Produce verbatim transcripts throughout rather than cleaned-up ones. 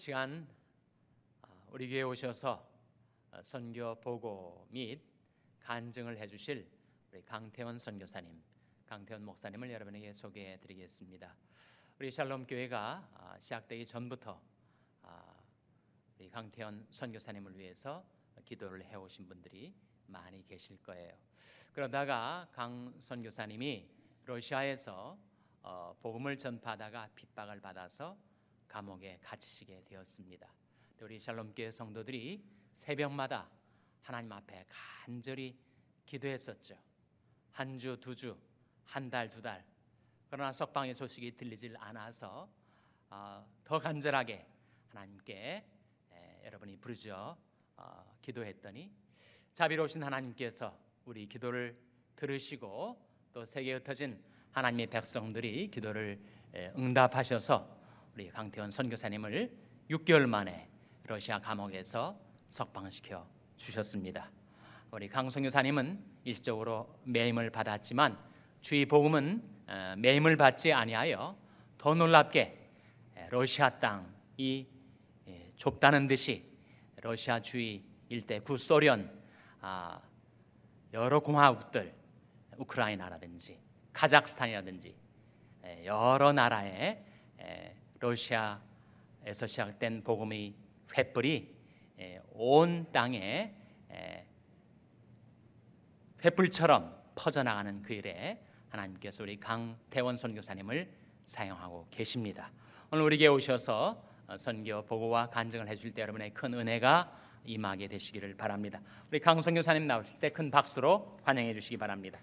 시간 우리 교회에 오셔서 선교 보고 및 간증을 해주실 우리 강태원 선교사님, 강태원 목사님을 여러분에게 소개해드리겠습니다. 우리 샬롬 교회가 시작되기 전부터 우리 강태원 선교사님을 위해서 기도를 해오신 분들이 많이 계실 거예요. 그러다가 강 선교사님이 러시아에서 복음을 전파하다가 핍박을 받아서 감옥에 갇히시게 되었습니다. 우리 샬롬교회 성도들이 새벽마다 하나님 앞에 간절히 기도했었죠. 한 주, 두 주, 한 달, 두 달. 그러나 석방의 소식이 들리질 않아서 어, 더 간절하게 하나님께 에, 여러분이 부르짖어 어, 기도했더니 자비로우신 하나님께서 우리 기도를 들으시고 또 세계에 흩어진 하나님의 백성들이 기도를 에, 응답하셔서 우리 강태원 선교사님을 육 개월 만에 러시아 감옥에서 석방시켜 주셨습니다. 우리 강 선교사님은 일시적으로 매임을 받았지만 주의 복음은 매임을 받지 아니하여 더 놀랍게 러시아 땅이 좁다는 듯이 러시아 주위 일대 구소련 여러 공화국들, 우크라이나라든지 카자흐스탄이라든지 여러 나라에 러시아에서 시작된 복음의 횃불이 온 땅에 횃불처럼 퍼져나가는 그 일에 하나님께서 우리 강태원 선교사님을 사용하고 계십니다. 오늘 우리에게 오셔서 선교 보고와 간증을 해줄 때 여러분의 큰 은혜가 임하게 되시기를 바랍니다. 우리 강 선교사님 나오실 때 큰 박수로 환영해 주시기 바랍니다.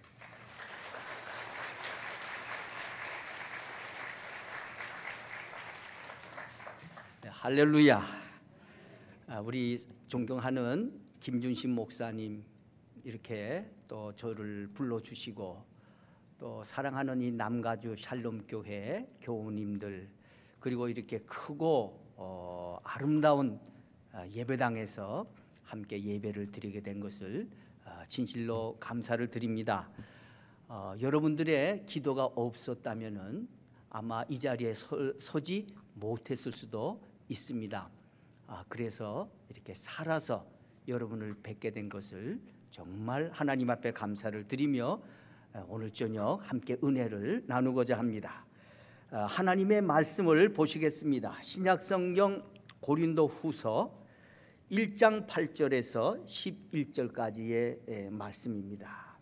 할렐루야. 우리 존경하는 김준신 목사님 이렇게 또 저를 불러주시고 또 사랑하는 이 남가주 샬롬 교회 교우님들 그리고 이렇게 크고 어, 아름다운 예배당에서 함께 예배를 드리게 된 것을 진실로 감사를 드립니다. 어, 여러분들의 기도가 없었다면은 아마 이 자리에 서, 서지 못했을 수도 있습니다. 아, 그래서 이렇게 살아서 여러분을 뵙게 된 것을 정말 하나님 앞에 감사를 드리며 오늘 저녁 함께 은혜를 나누고자 합니다. 하나님의 말씀을 보시겠습니다. 신약성경 고린도후서 일 장 팔 절에서 십일 절까지의 말씀입니다.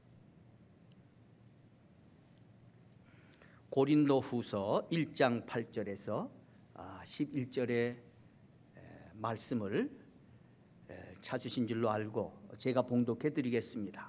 고린도후서 일 장 팔 절에서 십일 절의 말씀을 찾으신 줄로 알고 제가 봉독해 드리겠습니다.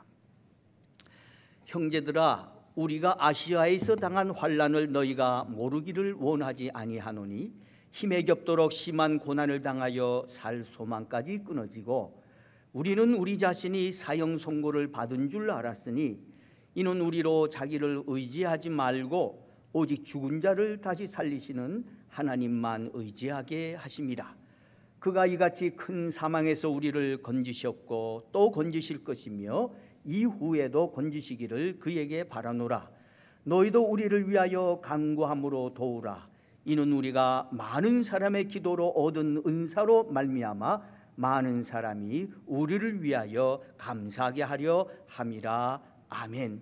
형제들아, 우리가 아시아에서 당한 환난을 너희가 모르기를 원하지 아니하노니 힘에 겹도록 심한 고난을 당하여 살 소망까지 끊어지고 우리는 우리 자신이 사형 선고를 받은 줄 알았으니 이는 우리로 자기를 의지하지 말고 오직 죽은 자를 다시 살리시는 하나님만 의지하게 하심이라. 그가 이같이 큰 사망에서 우리를 건지셨고 또 건지실 것이며 이후에도 건지시기를 그에게 바라노라. 너희도 우리를 위하여 간구함으로 도우라. 이는 우리가 많은 사람의 기도로 얻은 은사로 말미암아 많은 사람이 우리를 위하여 감사하게 하려 함이라. 아멘.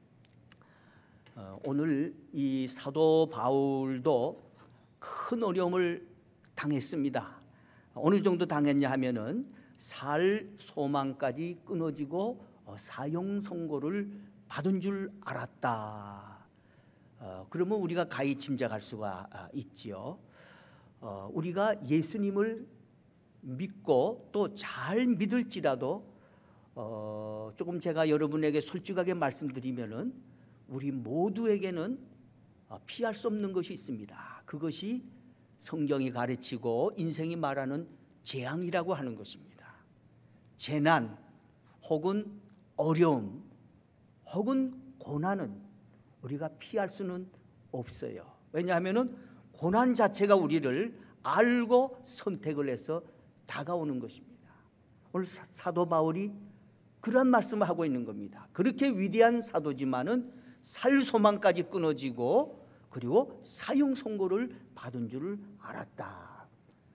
어, 오늘 이 사도 바울도 큰 어려움을 당했습니다. 어느 정도 당했냐 하면은 살 소망까지 끊어지고 사형 선고를 받은 줄 알았다. 어, 그러면 우리가 가히 짐작할 수가 있지요. 어, 우리가 예수님을 믿고 또 잘 믿을지라도 어, 조금 제가 여러분에게 솔직하게 말씀드리면은 우리 모두에게는 피할 수 없는 것이 있습니다. 그것이 성경이 가르치고 인생이 말하는 재앙이라고 하는 것입니다. 재난 혹은 어려움 혹은 고난은 우리가 피할 수는 없어요. 왜냐하면 고난 자체가 우리를 알고 선택을 해서 다가오는 것입니다. 오늘 사도 바울이 그런 말씀을 하고 있는 겁니다. 그렇게 위대한 사도지만은 살 소망까지 끊어지고 그리고 사형 선고를 받은 줄을 알았다.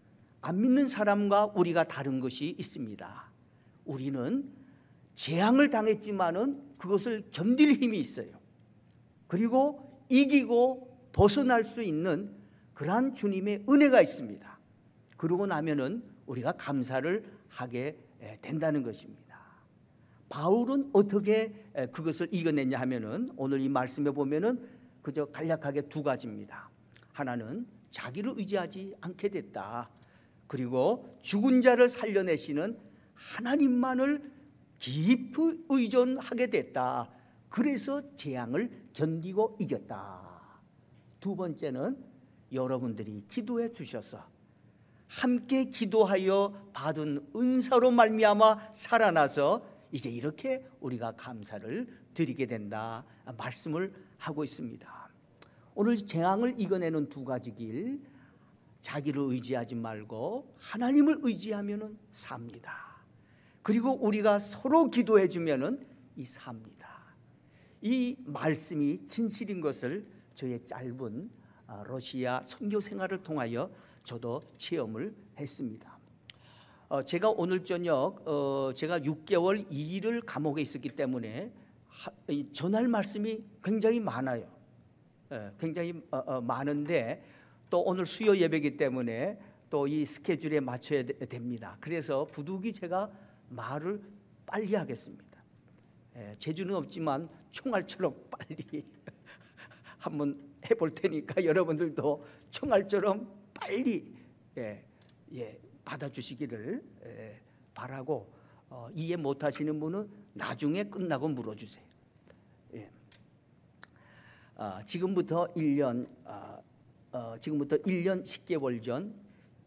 안 믿는 사람과 우리가 다른 것이 있습니다. 우리는 재앙을 당했지만은 그것을 견딜 힘이 있어요. 그리고 이기고 벗어날 수 있는 그러한 주님의 은혜가 있습니다. 그러고 나면은 우리가 감사를 하게 된다는 것입니다. 바울은 어떻게 그것을 이겨냈냐 하면은 오늘 이 말씀에 보면은 그저 간략하게 두 가지입니다. 하나는 자기를 의지하지 않게 됐다. 그리고 죽은 자를 살려내시는 하나님만을 깊이 의존하게 됐다. 그래서 재앙을 견디고 이겼다. 두 번째는 여러분들이 기도해 주셔서 함께 기도하여 받은 은사로 말미암아 살아나서 이제 이렇게 우리가 감사를 드리게 된다 말씀을 하고 있습니다. 오늘 재앙을 이겨내는 두 가지 길, 자기를 의지하지 말고 하나님을 의지하면은 삽니다. 그리고 우리가 서로 기도해 주면은 이 삽니다. 이 말씀이 진실인 것을 저의 짧은 러시아 선교 생활을 통하여 저도 체험을 했습니다. 어, 제가 오늘 저녁 어, 제가 육 개월 이 일을 감옥에 있었기 때문에 하, 전할 말씀이 굉장히 많아요. 예, 굉장히 어, 어, 많은데 또 오늘 수요 예배이기 때문에 또 이 스케줄에 맞춰야 되, 됩니다. 그래서 부득이 제가 말을 빨리 하겠습니다. 예, 재주는 없지만 총알처럼 빨리 한번 해볼 테니까 여러분들도 총알처럼 빨리 예, 예, 받아주시기를 예, 바라고 어, 이해 못하시는 분은 나중에 끝나고 물어주세요. 예. 어, 지금부터 일 년 어, 어, 지금부터 일 년 십 개월 전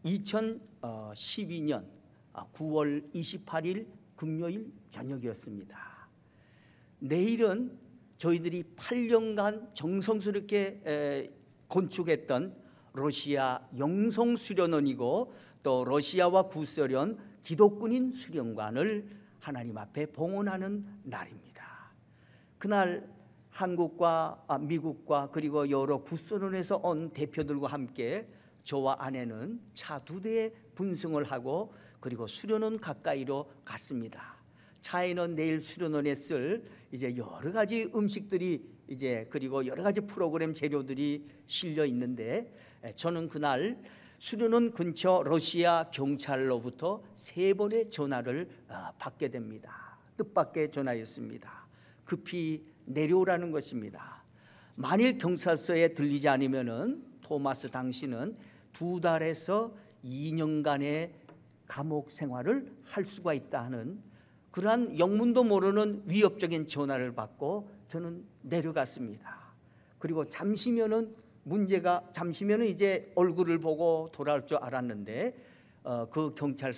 이천십이 년 구월 이십팔 일 금요일 저녁이었습니다. 내일은 저희들이 팔 년간 정성스럽게 에, 건축했던 러시아 영성수련원이고 또 러시아와 구소련 기독군인 수련관을 하나님 앞에 봉헌하는 날입니다. 그날 한국과 미국과 그리고 여러 구소련에서 온 대표들과 함께 저와 아내는 차 두 대에 분승을 하고 그리고 수련원 가까이로 갔습니다. 차에는 내일 수련원에 쓸 이제 여러 가지 음식들이 이제 그리고 여러 가지 프로그램 재료들이 실려 있는데 저는 그날 수련원 근처 러시아 경찰로부터 세 번의 전화를 받게 됩니다. 뜻밖의 전화였습니다. 급히 내려오라는 것입니다. 만일 경찰서에 들리지 않으면은 토마스 당신은 두 달에서 이 년간의 감옥 생활을 할 수가 있다 하는 그러한 영문도 모르는 위협적인 전화를 받고 저는 내려갔습니다. 그리고 잠시면은 문제가 잠시면은 이제 얼굴을 보고 돌아올 줄 알았는데 어, 그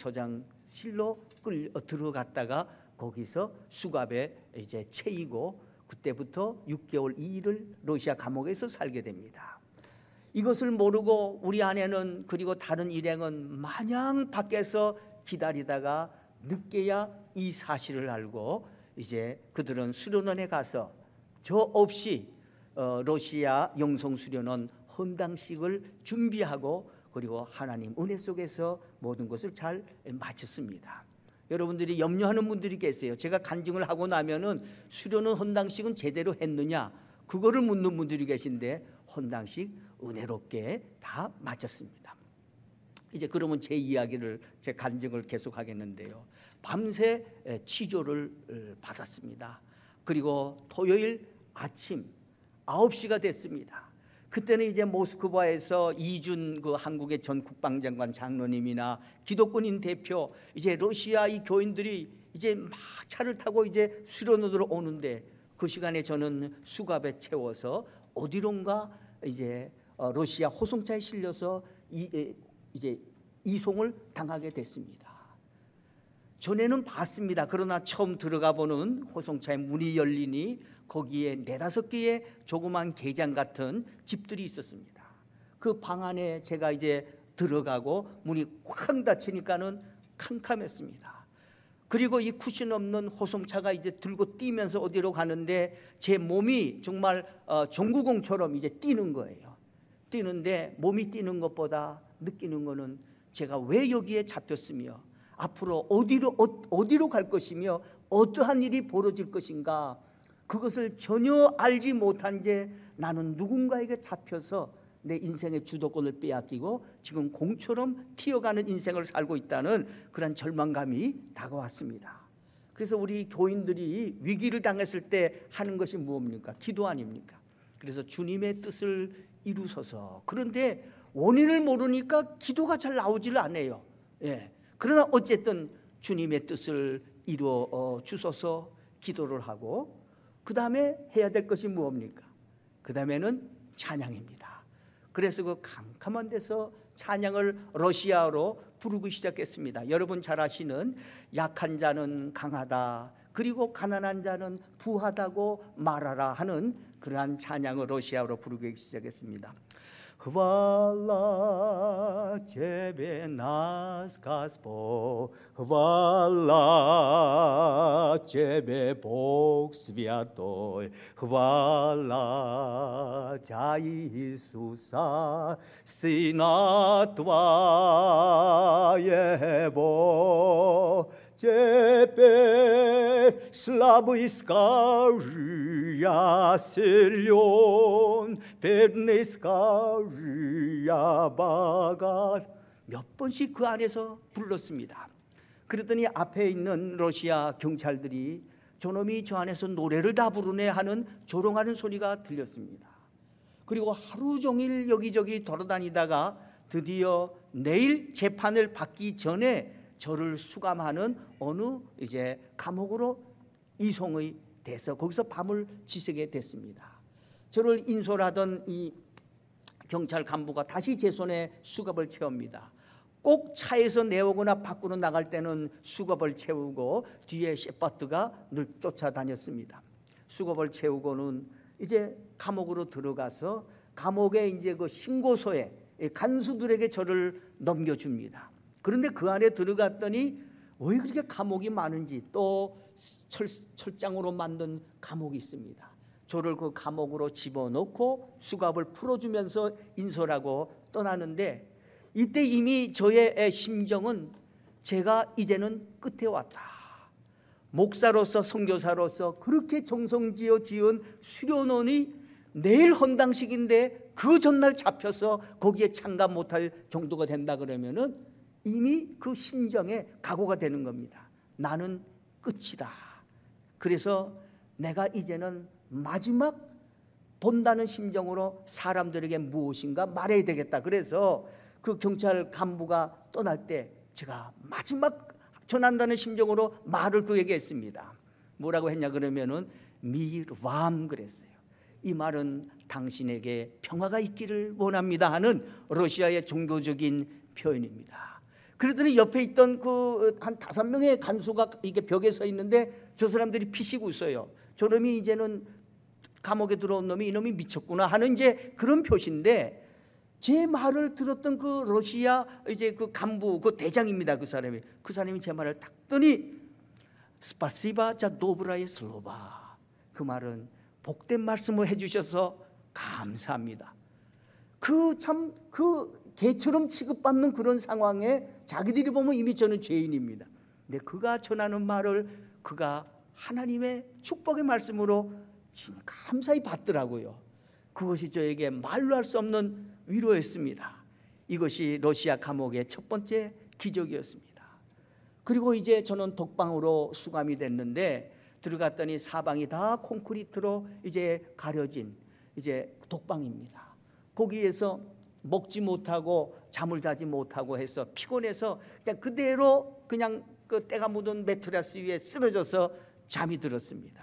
경찰서장실로 끌 들어갔다가 거기서 수갑에 이제 채이고 그때부터 육 개월 이 일을 러시아 감옥에서 살게 됩니다. 이것을 모르고 우리 아내는 그리고 다른 일행은 마냥 밖에서 기다리다가 늦게야 이 사실을 알고 이제 그들은 수련원에 가서 저 없이 어, 러시아 영성수련원 헌당식을 준비하고 그리고 하나님 은혜 속에서 모든 것을 잘 마쳤습니다. 여러분들이 염려하는 분들이 계세요. 제가 간증을 하고 나면은 수련원 헌당식은 제대로 했느냐 그거를 묻는 분들이 계신데 헌당식 은혜롭게 다 마쳤습니다. 이제 그러면 제 이야기를 제 간증을 계속하겠는데요. 밤새 치료를 받았습니다. 그리고 토요일 아침 아홉 시가 됐습니다. 그때는 이제 모스크바에서 이준 그 한국의 전 국방장관 장로님이나 기독군인 대표 이제 러시아 이 교인들이 이제 막 차를 타고 이제 수련원으로 오는데 그 시간에 저는 수갑에 채워서 어디론가 이제 러시아 호송차에 실려서 이, 이제 이송을 당하게 됐습니다. 전에는 봤습니다. 그러나 처음 들어가 보는 호송차의 문이 열리니 거기에 네다섯 개의 조그만 게장 같은 집들이 있었습니다. 그 방 안에 제가 이제 들어가고 문이 쾅 닫히니까는 캄캄했습니다. 그리고 이 쿠션 없는 호송차가 이제 들고 뛰면서 어디로 가는데 제 몸이 정말 어, 종구공처럼 이제 뛰는 거예요. 뛰는데 몸이 뛰는 것보다 느끼는 거는 제가 왜 여기에 잡혔으며 앞으로 어디로 어, 어디로 갈 것이며 어떠한 일이 벌어질 것인가, 그것을 전혀 알지 못한 채 나는 누군가에게 잡혀서 내 인생의 주도권을 빼앗기고 지금 공처럼 튀어가는 인생을 살고 있다는 그런 절망감이 다가왔습니다. 그래서 우리 교인들이 위기를 당했을 때 하는 것이 무엇입니까? 기도 아닙니까? 그래서 주님의 뜻을 이루소서. 그런데 원인을 모르니까 기도가 잘 나오질 않아요. 예. 그러나 어쨌든 주님의 뜻을 이루어 주소서 기도를 하고, 그 다음에 해야 될 것이 무엇입니까? 그 다음에는 찬양입니다. 그래서 그 캄캄한 데서 찬양을 러시아어로 부르기 시작했습니다. 여러분 잘 아시는 약한 자는 강하다, 그리고 가난한 자는 부하다고 말하라 하는 그러한 찬양을 러시아어로 부르기 시작했습니다. Hvala Tebe nas Gospod, hvala Tebe Bog Святой, hvala Tя Иисуса, Сына Твоего. Теперь слабый скажи, я силен, бедный скажи, я богат. 몇 번씩 그 안에서 불렀습니다. 그러더니 앞에 있는 러시아 경찰들이 저놈이 저 안에서 노래를 다 부르네 하는 조롱하는 소리가 들렸습니다. 그리고 하루 종일 여기저기 돌아다니다가 드디어 내일 재판을 받기 전에 저를 수감하는 어느 이제 감옥으로 이송이 돼서 거기서 밤을 지새게 됐습니다. 저를 인솔하던 이 경찰 간부가 다시 제 손에 수갑을 채웁니다. 꼭 차에서 내오거나 밖으로 나갈 때는 수갑을 채우고 뒤에 셰퍼드가 늘 쫓아다녔습니다. 수갑을 채우고는 이제 감옥으로 들어가서 감옥에 이제 그 신고소에 간수들에게 저를 넘겨줍니다. 그런데 그 안에 들어갔더니 왜 그렇게 감옥이 많은지, 또 철, 철장으로 만든 감옥이 있습니다. 저를 그 감옥으로 집어넣고 수갑을 풀어주면서 인솔하고 떠나는데, 이때 이미 저의 심정은 제가 이제는 끝에 왔다. 목사로서 선교사로서 그렇게 정성지어 지은 수련원이 내일 헌당식인데 그 전날 잡혀서 거기에 참가 못할 정도가 된다 그러면은 이미 그 심정에 각오가 되는 겁니다. 나는 끝이다. 그래서 내가 이제는 마지막 본다는 심정으로 사람들에게 무엇인가 말해야 되겠다. 그래서 그 경찰 간부가 떠날 때 제가 마지막 전한다는 심정으로 말을 그에게 했습니다. 뭐라고 했냐 그러면은 미르밤 그랬어요. 이 말은 당신에게 평화가 있기를 원합니다 하는 러시아의 종교적인 표현입니다. 그러더니 옆에 있던 그 한 다섯 명의 간수가 이렇게 벽에 서 있는데 저 사람들이 피식 웃어요. 저놈이 이제는 감옥에 들어온 놈이 이놈이 미쳤구나 하는 이제 그런 표시인데, 제 말을 들었던 그 러시아 이제 그 간부, 그 대장입니다. 그 사람이 그 사람이 제 말을 딱 듣더니 스파시바 자 도브라의 슬로바, 그 말은 복된 말씀을 해주셔서 감사합니다. 그 참 그 개처럼 취급받는 그런 상황에 자기들이 보면 이미 저는 죄인입니다. 근데 그가 전하는 말을 그가 하나님의 축복의 말씀으로 감사히 받더라고요. 그것이 저에게 말로 할 수 없는 위로였습니다. 이것이 러시아 감옥의 첫 번째 기적이었습니다. 그리고 이제 저는 독방으로 수감이 됐는데, 들어갔더니 사방이 다 콘크리트로 이제 가려진 이제 독방입니다. 거기에서 먹지 못하고 잠을 자지 못하고 해서 피곤해서 그냥 그대로 그냥 그 때가 묻은 매트리스 위에 쓰러져서 잠이 들었습니다.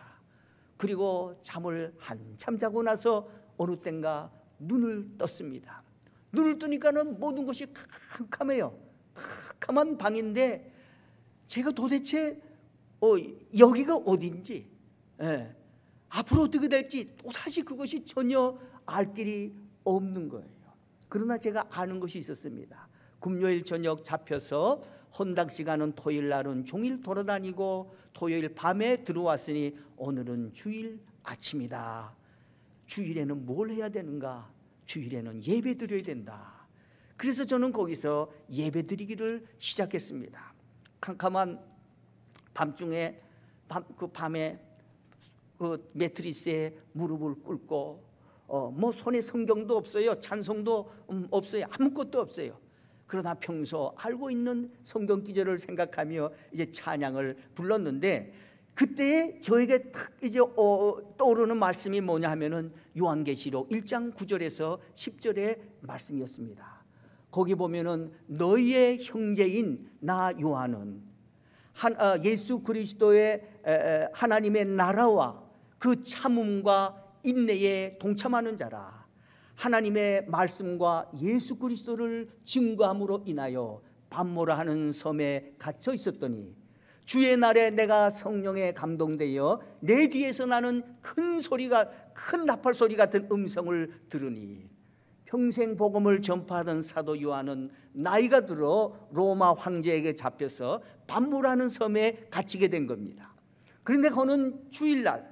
그리고 잠을 한참 자고 나서 어느 땐가 눈을 떴습니다. 눈을 뜨니까는 모든 것이 캄캄해요. 캄캄한 방인데 제가 도대체 어, 여기가 어딘지, 예, 앞으로 어떻게 될지 또다시 그것이 전혀 알 길이 없는 거예요. 그러나 제가 아는 것이 있었습니다. 금요일 저녁 잡혀서 헌당 시간은 토요일 날은 종일 돌아다니고 토요일 밤에 들어왔으니 오늘은 주일 아침이다. 주일에는 뭘 해야 되는가? 주일에는 예배 드려야 된다. 그래서 저는 거기서 예배드리기를 시작했습니다. 캄캄한 밤중에 밤, 그 밤에 그 매트리스에 무릎을 꿇고 어, 뭐 손에 성경도 없어요, 찬송도 음, 없어요, 아무것도 없어요. 그러나 평소 알고 있는 성경 기절을 생각하며 이제 찬양을 불렀는데, 그때에 저에게 탁 이제 어, 떠오르는 말씀이 뭐냐 하면은 요한계시록 일 장 구 절에서 십 절의 말씀이었습니다. 거기 보면은 너희의 형제인 나 요한은 한, 어, 예수 그리스도의 에, 에, 하나님의 나라와 그 참음과 인내에 동참하는 자라. 하나님의 말씀과 예수 그리스도를 증거함으로 인하여 밤모라 하는 섬에 갇혀 있었더니 주의 날에 내가 성령에 감동되어 내 뒤에서 나는 큰 소리가, 큰 나팔 소리 같은 음성을 들으니, 평생 복음을 전파하던 사도 요한은 나이가 들어 로마 황제에게 잡혀서 밤모라는 섬에 갇히게 된 겁니다. 그런데 그는 주일날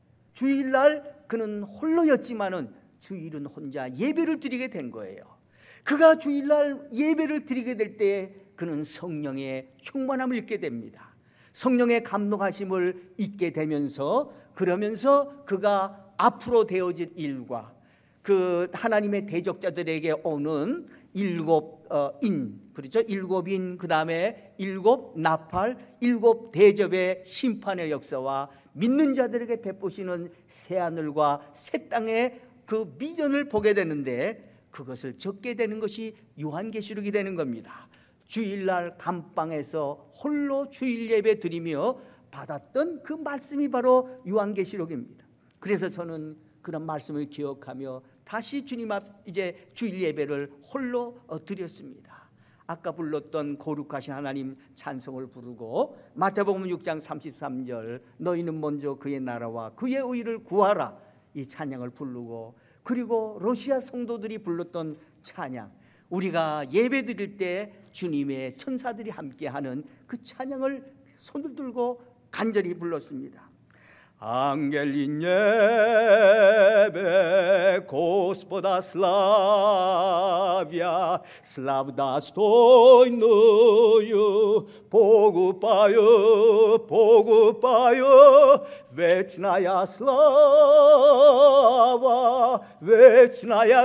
주일날 그는 홀로였지만은 주일은 혼자 예배를 드리게 된 거예요. 그가 주일날 예배를 드리게 될 때 그는 성령의 충만함을 잊게 됩니다. 성령의 감동하심을 잊게 되면서, 그러면서 그가 앞으로 되어질 일과 그 하나님의 대적자들에게 오는 일곱 어, 인, 그렇죠? 일곱 인, 그 다음에 일곱 나팔, 일곱 대접의 심판의 역사와 믿는 자들에게 베푸시는 새 하늘과 새 땅의 그 비전을 보게 되는데, 그것을 적게 되는 것이 요한계시록이 되는 겁니다. 주일날 감방에서 홀로 주일 예배 드리며 받았던 그 말씀이 바로 요한계시록입니다. 그래서 저는 그런 말씀을 기억하며 다시 주님 앞 이제 주일 예배를 홀로 드렸습니다. 아까 불렀던 거룩하신 하나님 찬송을 부르고, 마태복음 육 장 삼십삼 절 너희는 먼저 그의 나라와 그의 의를 구하라, 이 찬양을 부르고, 그리고 러시아 성도들이 불렀던 찬양, 우리가 예배 드릴 때 주님의 천사들이 함께하는 그 찬양을 손을 들고 간절히 불렀습니다. Ангелin nebe, Господа славя, слав достойную, погубаю, погубаю, вечная слава, вечная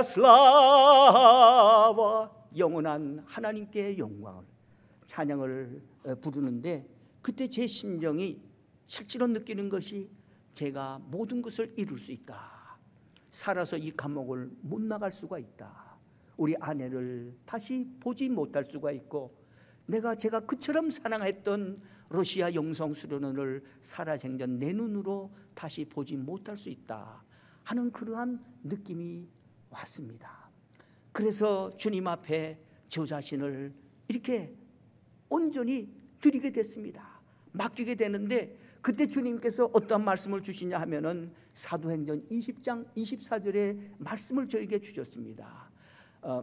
слава. 영원한 하나님께 영광을, 찬양을 부르는데, 그때 제 심정이 실제로 느끼는 것이, 제가 모든 것을 이룰 수 있다. 살아서 이 감옥을 못 나갈 수가 있다. 우리 아내를 다시 보지 못할 수가 있고, 내가 제가 그처럼 사랑했던 러시아 영성 수련원을 살아생전 내 눈으로 다시 보지 못할 수 있다 하는 그러한 느낌이 왔습니다. 그래서 주님 앞에 저 자신을 이렇게 온전히 드리게 됐습니다. 맡기게 되는데, 그때 주님께서 어떤 말씀을 주시냐 하면은 사도행전 이십 장 이십사 절의 말씀을 저에게 주셨습니다. 어,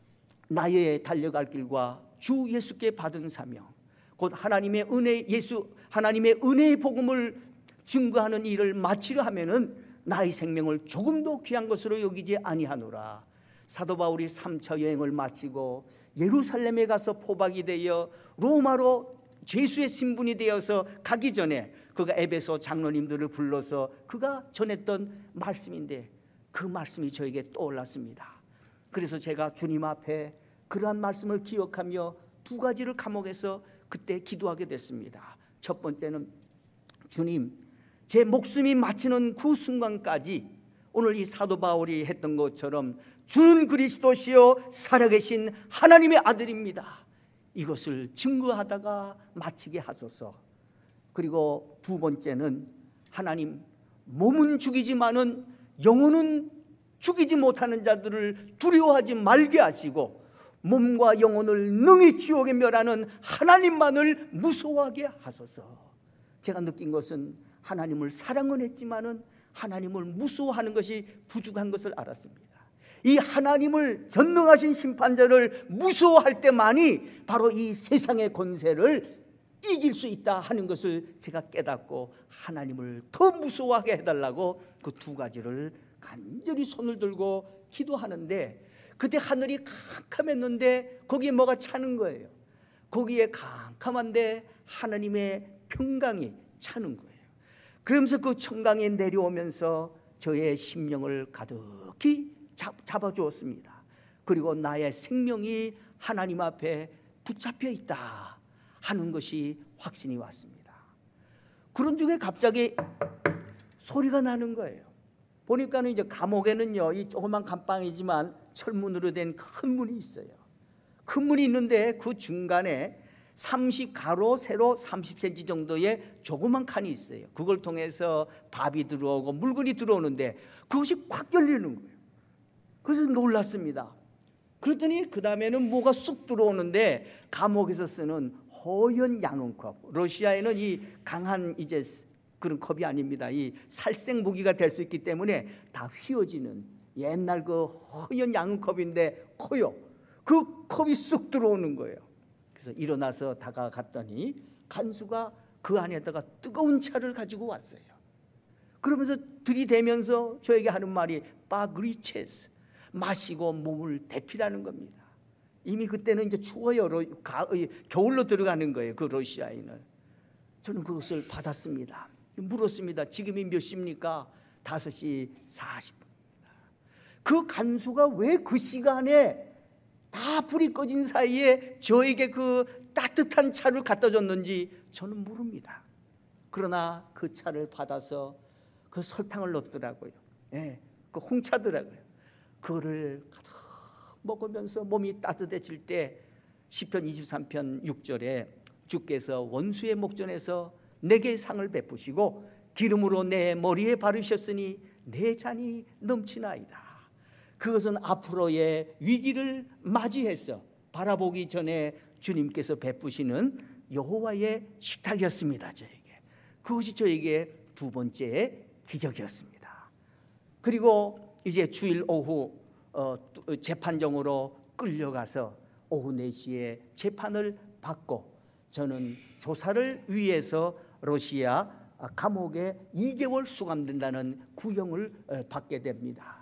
나의 달려갈 길과 주 예수께 받은 사명, 곧 하나님의 은혜, 예수 하나님의 은혜의 복음을 증거하는 일을 마치려 하면은 나의 생명을 조금도 귀한 것으로 여기지 아니하노라. 사도 바울이 삼 차 여행을 마치고 예루살렘에 가서 포박이 되어 로마로 죄수의 신분이 되어서 가기 전에 그가 에베소 장로님들을 불러서 그가 전했던 말씀인데, 그 말씀이 저에게 떠올랐습니다. 그래서 제가 주님 앞에 그러한 말씀을 기억하며 두 가지를 감옥에서 그때 기도하게 됐습니다. 첫 번째는, 주님, 제 목숨이 마치는 그 순간까지 오늘 이 사도 바울이 했던 것처럼 주는 그리스도시요 살아계신 하나님의 아들입니다, 이것을 증거하다가 마치게 하소서. 그리고 두 번째는, 하나님, 몸은 죽이지만은 영혼은 죽이지 못하는 자들을 두려워하지 말게 하시고, 몸과 영혼을 능히 지옥에 멸하는 하나님만을 무서워하게 하소서. 제가 느낀 것은, 하나님을 사랑은 했지만은 하나님을 무서워하는 것이 부족한 것을 알았습니다. 이 하나님을, 전능하신 심판자를 무서워할 때만이 바로 이 세상의 권세를 이길 수 있다 하는 것을 제가 깨닫고, 하나님을 더 무서워하게 해달라고 그 두 가지를 간절히 손을 들고 기도하는데, 그때 하늘이 캄캄했는데 거기에 뭐가 차는 거예요. 거기에 캄캄한데 하나님의 평강이 차는 거예요. 그러면서 그 청강에 내려오면서 저의 심령을 가득히 잡, 잡아주었습니다. 그리고 나의 생명이 하나님 앞에 붙잡혀 있다 하는 것이 확신이 왔습니다. 그런 중에 갑자기 소리가 나는 거예요. 보니까는 이제 감옥에는요, 이 조그만 감방이지만 철문으로 된 큰 문이 있어요. 큰 문이 있는데 그 중간에 삼십 가로 세로 삼십 센티미터 정도의 조그만 칸이 있어요. 그걸 통해서 밥이 들어오고 물건이 들어오는데 그것이 콱 열리는 거예요. 그래서 놀랐습니다. 그랬더니 그 다음에는 뭐가 쑥 들어오는데 감옥에서 쓰는 허연 양은컵, 러시아에는 이 강한 이제 그런 컵이 아닙니다. 이 살생 무기가 될 수 있기 때문에 다 휘어지는 옛날 그 허연 양은컵인데 커요. 그 컵이 쑥 들어오는 거예요. 그래서 일어나서 다가갔더니 간수가 그 안에다가 뜨거운 차를 가지고 왔어요. 그러면서 들이대면서 저에게 하는 말이 바그리체스, 마시고 몸을 데피라는 겁니다. 이미 그때는 이제 추워요. 겨울로 들어가는 거예요. 그 러시아에는. 저는 그것을 받았습니다. 물었습니다. 지금이 몇 시입니까? 다섯 시 사십 분입니다. 그 간수가 왜 그 시간에 다 불이 꺼진 사이에 저에게 그 따뜻한 차를 갖다 줬는지 저는 모릅니다. 그러나 그 차를 받아서 그 설탕을 넣더라고요. 예, 그 홍차더라고요. 그거를 가득 먹으면서 몸이 따뜻해질 때 시편 이십삼 편 육 절에 주께서 원수의 목전에서 내게 상을 베푸시고 기름으로 내 머리에 바르셨으니 내 잔이 넘치나이다. 그것은 앞으로의 위기를 맞이해서 바라보기 전에 주님께서 베푸시는 여호와의 식탁이었습니다. 저에게 그것이 저에게 두 번째 기적이었습니다. 그리고 이제 주일 오후 어, 재판정으로 끌려가서 오후 네 시에 재판을 받고 저는 조사를 위해서 러시아 감옥에 이 개월 수감된다는 구형을 받게 됩니다.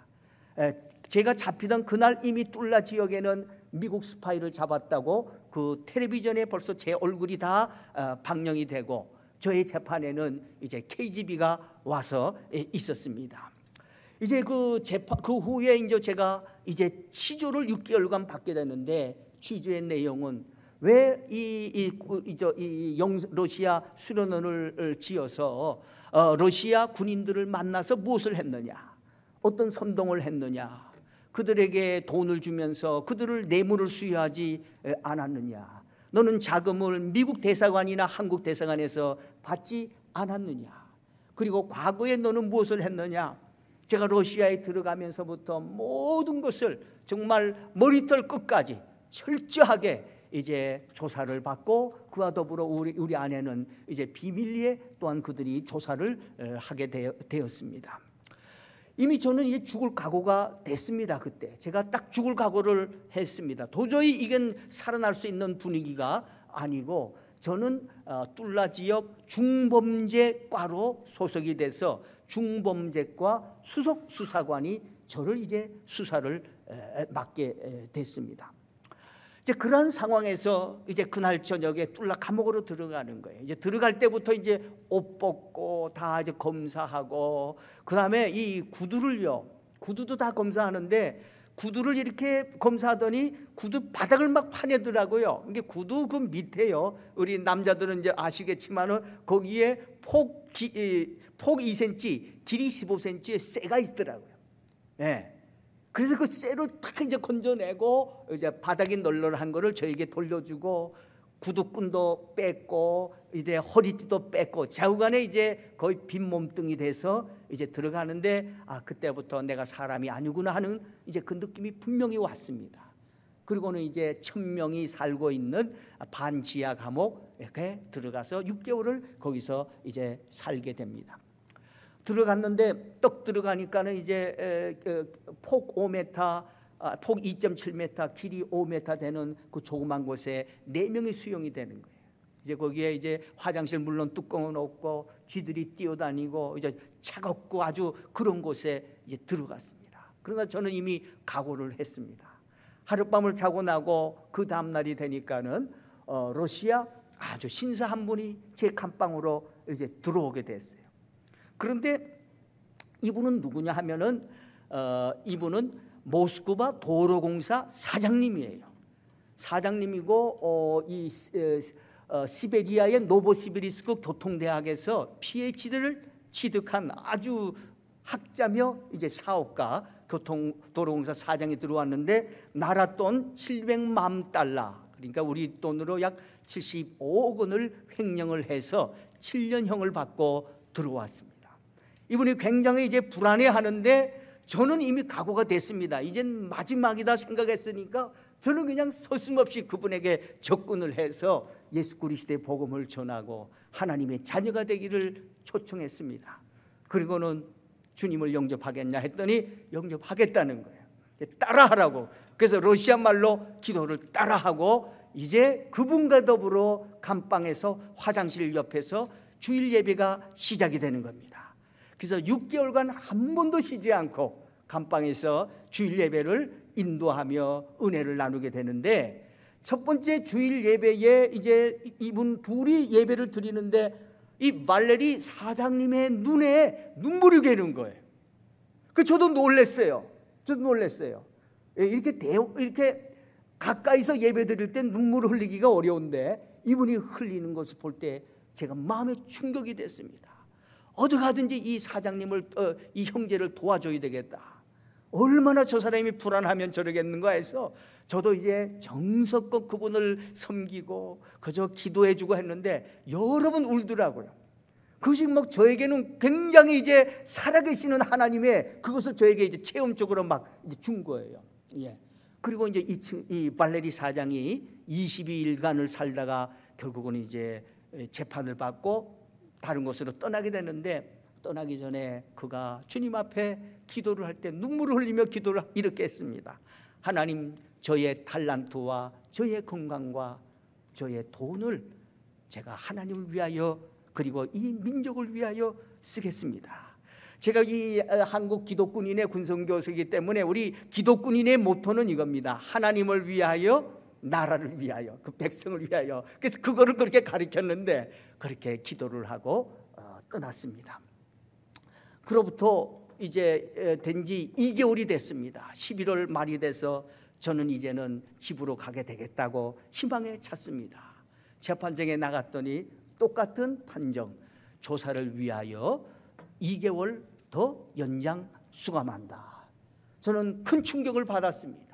제가 잡히던 그날 이미 툴라 지역에는 미국 스파이를 잡았다고 그 텔레비전에 벌써 제 얼굴이 다 방영이 되고 저의 재판에는 이제 케이지비가 와서 있었습니다. 이제 그 재판 그 후에 이제 제가 이제 치조를 육 개월간 받게 되는데 취조의 내용은 왜 이 이 이 러시아 수련원을 지어서 어, 러시아 군인들을 만나서 무엇을 했느냐, 어떤 선동을 했느냐, 그들에게 돈을 주면서 그들을 뇌물을 수여하지 않았느냐, 너는 자금을 미국 대사관이나 한국 대사관에서 받지 않았느냐, 그리고 과거에 너는 무엇을 했느냐. 제가 러시아에 들어가면서부터 모든 것을 정말 머리털 끝까지 철저하게 이제 조사를 받고 그와 더불어 우리, 우리 안에는 이제 비밀리에 또한 그들이 조사를 하게 되었습니다. 이미 저는 이제 죽을 각오가 됐습니다. 그때 제가 딱 죽을 각오를 했습니다. 도저히 이건 살아날 수 있는 분위기가 아니고 저는 툴라 지역 중범죄과로 소속이 돼서 중범죄과 수석 수사관이 저를 이제 수사를 맡게 됐습니다. 이제 그런 상황에서 이제 그날 저녁에 툴라 감옥으로 들어가는 거예요. 이제 들어갈 때부터 이제 옷 벗고 다 이제 검사하고, 그 다음에 이 구두를요, 구두도 다 검사하는데 구두를 이렇게 검사하더니 구두 바닥을 막 파내더라고요. 이게 구두 그 밑에요, 우리 남자들은 이제 아시겠지만은 거기에 폭, 기, 폭 이 센티미터, 길이 십오 센티미터의 쇠가 있더라고요. 예. 네. 그래서 그 쇠를 탁 이제 건져내고 이제 바닥이 널널한 거를 저에게 돌려주고 구두끈도 뺐고 이제 허리띠도 뺐고 좌우간에 이제 거의 빈 몸뚱이 돼서 이제 들어가는데, 아 그때부터 내가 사람이 아니구나 하는 이제 그 느낌이 분명히 왔습니다. 그리고는 이제 천 명이 살고 있는 반지하 감옥 이렇게 들어가서 육 개월을 거기서 이제 살게 됩니다. 들어갔는데 떡 들어가니까는 이제 폭 오 미터, 폭 이 점 칠 미터, 길이 오 미터 되는 그 조그만 곳에 네 명이 수용이 되는 거예요. 이제 거기에 이제 화장실 물론 뚜껑은 없고 쥐들이 뛰어다니고 이제 차갑고 아주 그런 곳에 이제 들어갔습니다. 그러나 저는 이미 각오를 했습니다. 하룻밤을 자고 나고 그 다음날이 되니까는 어, 러시아 아주 신사 한 분이 제 감방으로 이제 들어오게 됐어요. 그런데 이분은 누구냐 하면은 어, 이분은 모스크바 도로공사 사장님이에요. 사장님이고 어, 이 어, 시베리아의 노보시비리스크 교통대학에서 피에이치디를 취득한 아주 학자며 이제 사업가, 교통 도로공사 사장이 들어왔는데 나라돈 칠백만 달러, 그러니까 우리 돈으로 약 칠십오억 원을 횡령을 해서 칠 년형을 받고 들어왔습니다. 이분이 굉장히 이제 불안해하는데 저는 이미 각오가 됐습니다. 이젠 마지막이다 생각했으니까 저는 그냥 서슴없이 그분에게 접근을 해서 예수 그리스도의 복음을 전하고 하나님의 자녀가 되기를 초청했습니다. 그리고는 주님을 영접하겠냐 했더니 영접하겠다는 거예요. 따라하라고. 그래서 러시아 말로 기도를 따라하고 이제 그분과 더불어 감방에서 화장실 옆에서 주일 예배가 시작이 되는 겁니다. 그래서 육 개월간 한 번도 쉬지 않고 감방에서 주일 예배를 인도하며 은혜를 나누게 되는데, 첫 번째 주일 예배에 이제 이분 둘이 예배를 드리는데 이 발레리 사장님의 눈에 눈물이 괴는 거예요. 그 저도 놀랐어요. 저도 놀랐어요. 이렇게 대 이렇게 가까이서 예배 드릴 때 눈물을 흘리기가 어려운데 이분이 흘리는 것을 볼 때 제가 마음에 충격이 됐습니다. 어디 가든지 이 사장님을 어, 이 형제를 도와줘야 되겠다. 얼마나 저 사람이 불안하면 저러겠는가 해서 저도 이제 정성껏 그분을 섬기고 그저 기도해주고 했는데 여러 번 울더라고요. 그것이 막 저에게는 굉장히 이제 살아계시는 하나님의 그것을 저에게 이제 체험적으로 막 이제 준 거예요. 예. 그리고 이제 이, 이 발레리 사장이 이십이 일간을 살다가 결국은 이제 재판을 받고 다른 곳으로 떠나게 되는데, 떠나기 전에 그가 주님 앞에 기도를 할 때 눈물을 흘리며 기도를 이렇게 했습니다. 하나님, 저의 탈란트와 저의 건강과 저의 돈을 제가 하나님을 위하여 그리고 이 민족을 위하여 쓰겠습니다. 제가 이 한국 기독군인의 군성교수이기 때문에 우리 기독군인의 모토는 이겁니다. 하나님을 위하여, 나라를 위하여, 그 백성을 위하여. 그래서 그거를 그렇게 가르쳤는데 그렇게 기도를 하고 어, 떠났습니다. 그로부터 이제 된 지 이 개월이 됐습니다. 십일월 말이 돼서 저는 이제는 집으로 가게 되겠다고 희망에 찼습니다. 재판정에 나갔더니 똑같은 판정, 조사를 위하여 이 개월 더 연장 수감한다. 저는 큰 충격을 받았습니다.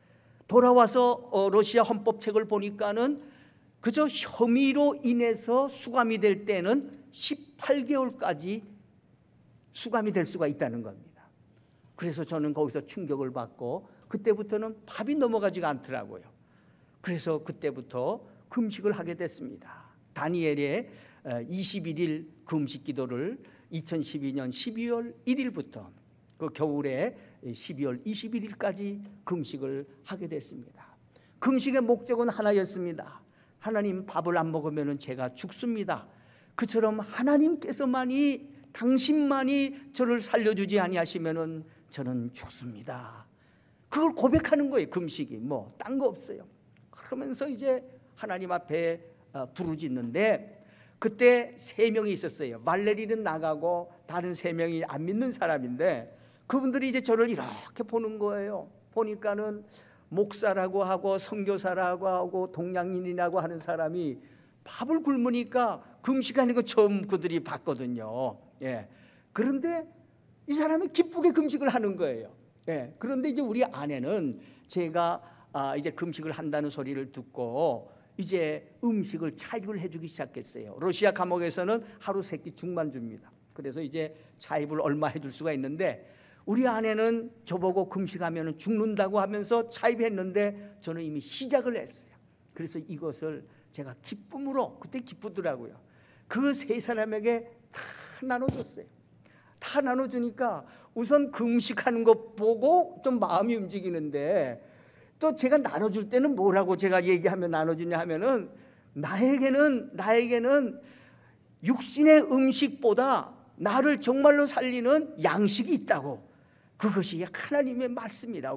돌아와서 러시아 헌법책을 보니까는 그저 혐의로 인해서 수감이 될 때는 십팔 개월까지 수감이 될 수가 있다는 겁니다. 그래서 저는 거기서 충격을 받고 그때부터는 밥이 넘어가지가 않더라고요. 그래서 그때부터 금식을 하게 됐습니다. 다니엘의 이십일 일 금식 기도를 이천십이 년 십이월 일일부터 그 겨울에 십이월 이십일일까지 금식을 하게 됐습니다. 금식의 목적은 하나였습니다. 하나님, 밥을 안 먹으면 제가 죽습니다. 그처럼 하나님께서만이, 당신만이 저를 살려주지 아니하시면 저는 죽습니다. 그걸 고백하는 거예요. 금식이 뭐 딴 거 없어요. 그러면서 이제 하나님 앞에 부르짖는데, 그때 세 명이 있었어요. 발레리는 나가고 다른 세 명이 안 믿는 사람인데 그분들이 이제 저를 이렇게 보는 거예요. 보니까는 목사라고 하고 선교사라고 하고 동양인이라고 하는 사람이 밥을 굶으니까 금식하는 거 처음 그들이 봤거든요. 예. 그런데 이 사람이 기쁘게 금식을 하는 거예요. 예. 그런데 이제 우리 아내는 제가 아, 이제 금식을 한다는 소리를 듣고 이제 음식을 차입을 해주기 시작했어요. 러시아 감옥에서는 하루 세 끼 죽만 줍니다. 그래서 이제 차입을 얼마 해줄 수가 있는데 우리 아내는 저보고 금식하면 죽는다고 하면서 차입했는데 저는 이미 시작을 했어요. 그래서 이것을 제가 기쁨으로, 그때 기쁘더라고요. 그 세 사람에게 다 나눠줬어요. 다 나눠주니까 우선 금식하는 것 보고 좀 마음이 움직이는데, 또 제가 나눠줄 때는 뭐라고 제가 얘기하면 나눠주냐 하면은 나에게는 나에게는 육신의 음식보다 나를 정말로 살리는 양식이 있다고, 그것이 하나님의 말씀이라고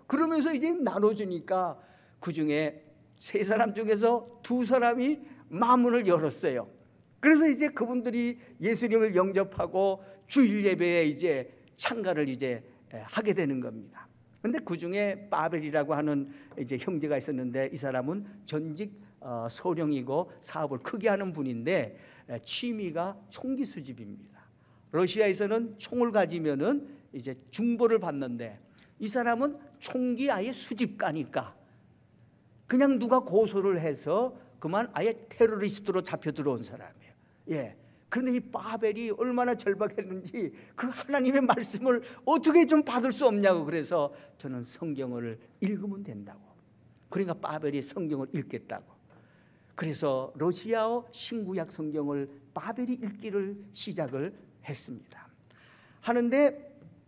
그러면서 이제 나눠주니까 그 중에 세 사람 중에서 두 사람이 마문을 열었어요. 그래서 이제 그분들이 예수님을 영접하고 주일 예배에 이제 참가를 이제 하게 되는 겁니다. 근데 그 중에 바벨이라고 하는 이제 형제가 있었는데, 이 사람은 전직 어, 소령이고 사업을 크게 하는 분인데 취미가 총기 수집입니다. 러시아에서는 총을 가지면은 이제 중보를 받는데, 이 사람은 총기 아예 수집가니까 그냥 누가 고소를 해서 그만 아예 테러리스트로 잡혀 들어온 사람이에요. 예. 그런데 이 바벨이 얼마나 절박했는지 그 하나님의 말씀을 어떻게 좀 받을 수 없냐고, 그래서 저는 성경을 읽으면 된다고. 그러니까 바벨이 성경을 읽겠다고. 그래서 러시아어 신구약 성경을 바벨이 읽기를 시작을 했습니다. 하는데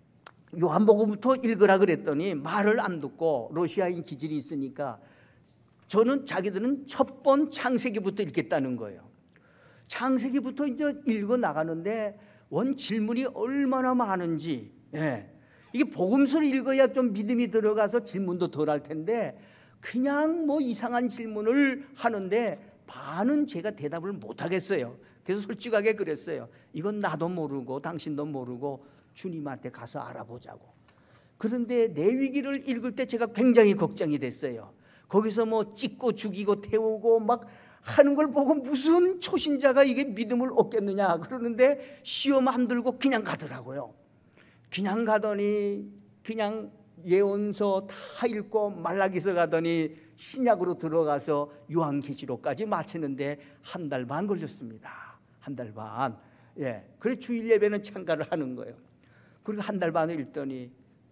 요한복음부터 읽으라 그랬더니 말을 안 듣고, 러시아인 기질이 있으니까 저는 자기들은 첫 번 창세기부터 읽겠다는 거예요. 창세기부터 이제 읽어 나가는데 원 질문이 얼마나 많은지, 예. 이게 복음서를 읽어야 좀 믿음이 들어가서 질문도 덜 할 텐데 그냥 뭐 이상한 질문을 하는데 반은 제가 대답을 못 하겠어요. 그래서 솔직하게 그랬어요. 이건 나도 모르고 당신도 모르고 주님한테 가서 알아보자고. 그런데 레위기를 읽을 때 제가 굉장히 걱정이 됐어요. 거기서 뭐 찢고 죽이고 태우고 막 하는 걸 보고 무슨 초신자가 이게 믿음을 얻겠느냐 그러는데 시험 안 들고 그냥 가더라고요. 그냥 가더니 그냥 예언서 다 읽고 말라기서 가더니 신약으로 들어가서 요한계시록까지 마치는데 한 달 반 걸렸습니다. 한 달 반. 예. 그래 주일 예배는 참가를 하는 거예요. 그리고 한 달 반을 읽더니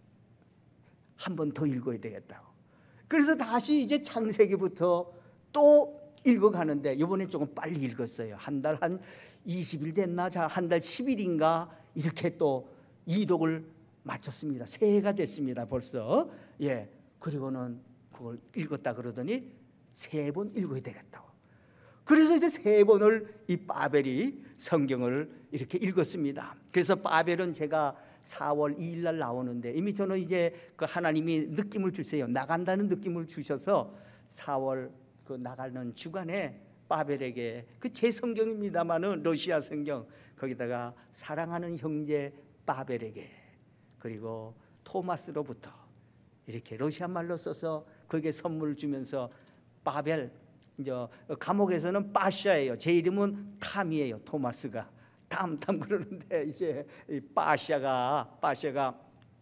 한 번 더 읽어야 되겠다고. 그래서 다시 이제 창세기부터 또 읽어가는데 이번엔 조금 빨리 읽었어요. 한 달 한 이십 일 됐나? 자, 한 달 십 일인가? 이렇게 또 이독을 마쳤습니다. 새해가 됐습니다, 벌써. 예. 그리고는 그걸 읽었다 그러더니 세 번 읽어야 되겠다고. 그래서 이제 세 번을 이 바벨이 성경을 이렇게 읽었습니다. 그래서 바벨은 제가 사월 이일 날 나오는데 이미 저는 이제 그 하나님이 느낌을 주세요. 나간다는 느낌을 주셔서 사월 그 나가는 주간에 바벨에게, 그 제 성경입니다마는 러시아 성경, 거기다가 사랑하는 형제 바벨에게, 그리고 토마스로부터 이렇게 러시아 말로 써서 거기에 선물을 주면서 바벨, 이제 감옥에서는 빠샤예요. 제 이름은 탐이에요. 토마스가 탐탐 그러는데 이제 이 빠샤가 빠샤가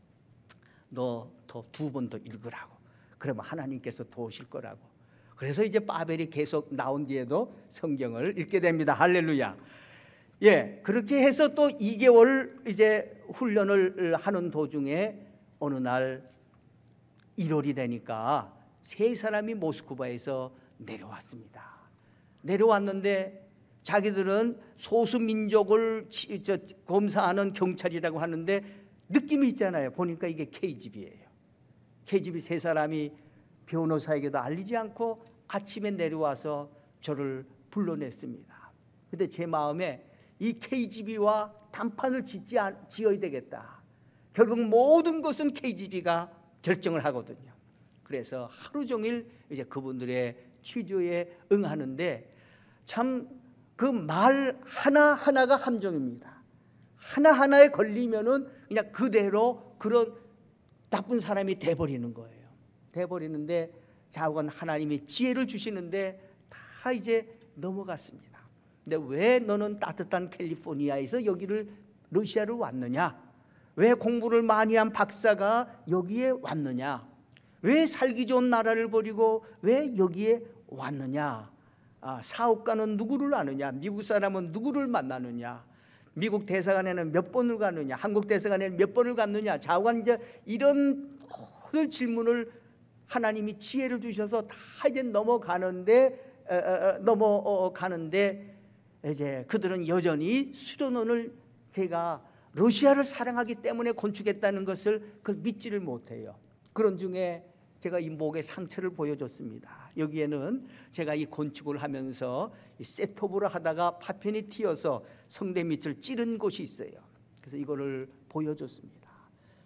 너 더 두 번 더 읽으라고. 그러면 하나님께서 도우실 거라고. 그래서 이제 바벨이 계속 나온 뒤에도 성경을 읽게 됩니다. 할렐루야. 예, 그렇게 해서 또 이 개월 이제 훈련을 하는 도중에 어느 날 일월이 되니까 세 사람이 모스크바에서 내려왔습니다. 내려왔는데 자기들은 소수 민족을 검사하는 경찰이라고 하는데 느낌이 있잖아요. 보니까 이게 케이지비예요. 케이지비 세 사람이 변호사에게도 알리지 않고 아침에 내려와서 저를 불러냈습니다. 근데 제 마음에 이 케이지비와 단판을 짓지 않, 지어야 되겠다. 결국 모든 것은 케이지비가 결정을 하거든요. 그래서 하루 종일 이제 그분들의 취조에 응하는데 참 그 말 하나 하나가 함정입니다. 하나 하나에 걸리면은 그냥 그대로 그런 나쁜 사람이 돼버리는 거예요. 돼버리는데 자관 하나님이 지혜를 주시는데 다 이제 넘어갔습니다. 근데 왜 너는 따뜻한 캘리포니아에서 여기를 러시아를 왔느냐? 왜 공부를 많이 한 박사가 여기에 왔느냐? 왜 살기 좋은 나라를 버리고 왜 여기에 왔느냐? 아, 사업가는 누구를 아느냐? 미국 사람은 누구를 만나느냐? 미국 대사관에는 몇 번을 가느냐? 한국 대사관에는 몇 번을 갔느냐? 자관 이제 이런 모든 질문을 하나님이 지혜를 주셔서 다 이제 넘어가는데 어, 어, 넘어가는데 이제 그들은 여전히 수도원을 제가 러시아를 사랑하기 때문에 건축했다는 것을 그 믿지를 못해요. 그런 중에 제가 이 목에 상처를 보여줬습니다. 여기에는 제가 이 건축을 하면서 이 셋톱으로 하다가 파편이 튀어서 성대 밑을 찌른 곳이 있어요. 그래서 이거를 보여줬습니다.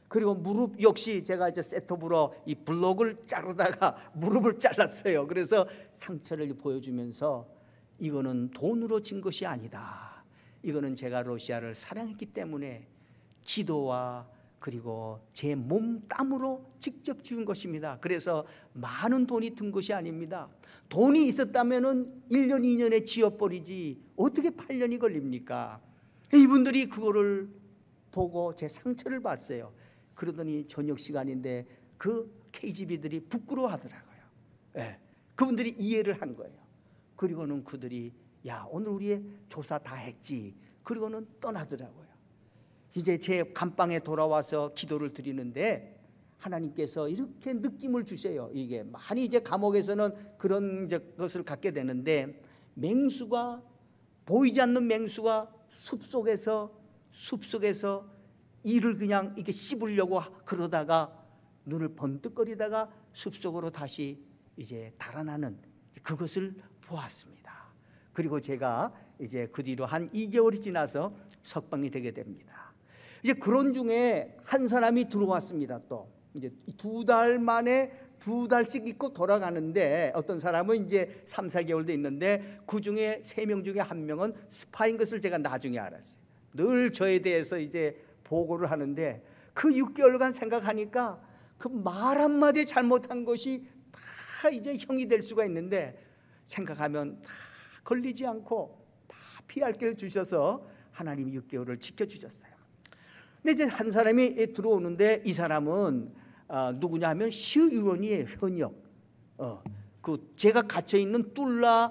그리고 무릎 역시 제가 이제 세톱으로 이 블록을 자르다가 무릎을 잘랐어요. 그래서 상처를 보여주면서 이거는 돈으로 진 것이 아니다. 이거는 제가 러시아를 사랑했기 때문에 기도와 그리고 제 몸 땀으로 직접 지은 것입니다. 그래서 많은 돈이 든 것이 아닙니다. 돈이 있었다면 일 년, 이 년에 지어버리지 어떻게 팔 년이 걸립니까? 이분들이 그거를 보고 제 상처를 봤어요. 그러더니 저녁 시간인데 그 케이지비들이 부끄러워하더라고요. 네, 그분들이 이해를 한 거예요. 그리고는 그들이 야, 오늘 우리의 조사 다 했지. 그리고는 떠나더라고요. 이제 제 감방에 돌아와서 기도를 드리는데 하나님께서 이렇게 느낌을 주세요. 이게 많이 이제 감옥에서는 그런 것을 갖게 되는데, 맹수가, 보이지 않는 맹수가 숲속에서 숲속에서 이를 그냥 이렇게 씹으려고 그러다가 눈을 번뜩거리다가 숲속으로 다시 이제 달아나는 그것을 보았습니다. 그리고 제가 이제 그 뒤로 한 이 개월이 지나서 석방이 되게 됩니다. 이제 그런 중에 한 사람이 들어왔습니다. 또 이제 두 달 만에 두 달씩 있고 돌아가는데, 어떤 사람은 이제 삼, 사 개월도 있는데 그 중에 세 명 중에 한 명은 스파인 것을 제가 나중에 알았어요. 늘 저에 대해서 이제 보고를 하는데 그 육 개월간 생각하니까 그 말 한마디 잘못한 것이 다 이제 형이 될 수가 있는데, 생각하면 다 걸리지 않고 다 피할 길을 주셔서 하나님이 육 개월을 지켜주셨어요. 근데 이제 한 사람이 들어오는데, 이 사람은 어, 누구냐 하면 시의원이에요. 현역. 어, 그 제가 갇혀 있는 뚫라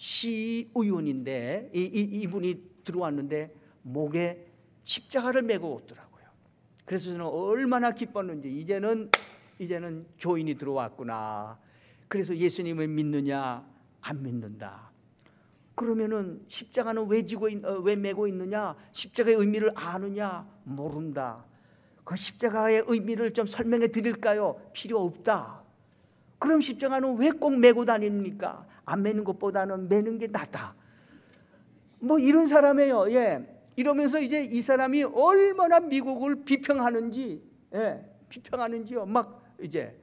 시의원인데 이, 이, 이분이 들어왔는데 목에 십자가를 메고 오더라고요. 그래서 저는 얼마나 기뻤는지, 이제는 이제는 교인이 들어왔구나. 그래서 예수님을 믿느냐, 안 믿는다. 그러면은 십자가는 왜 지고 있, 어, 왜 메고 있느냐? 십자가의 의미를 아느냐? 모른다. 그 십자가의 의미를 좀 설명해 드릴까요? 필요 없다. 그럼 십자가는 왜 꼭 메고 다닙니까? 안 메는 것보다는 메는 게 낫다. 뭐 이런 사람이에요. 예. 이러면서 이제 이 사람이 얼마나 미국을 비평하는지, 예, 비평하는지요. 막 이제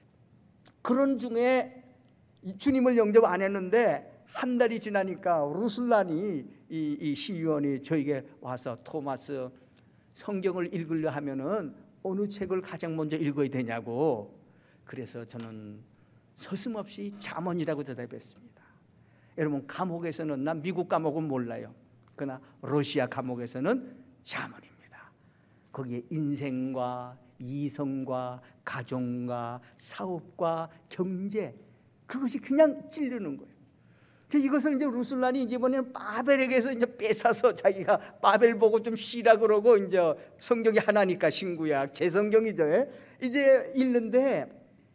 그런 중에 주님을 영접 안 했는데 한 달이 지나니까 루슬란이 이, 이 시의원이 저에게 와서, 토마스, 성경을 읽으려 하면은 어느 책을 가장 먼저 읽어야 되냐고. 그래서 저는 서슴없이 잠언이라고 대답했습니다. 여러분, 감옥에서는, 난 미국 감옥은 몰라요. 그러나 러시아 감옥에서는 잠언입니다. 거기에 인생과 이성과 가정과 사업과 경제, 그것이 그냥 찌르는 거예요. 이것을 이제 루슬란이 이번에는 바벨에게서 이제 뺏어서 자기가 바벨 보고 좀 쉬라 그러고, 이제 성경이 하나니까 신구약 제 성경이죠. 이제 읽는데,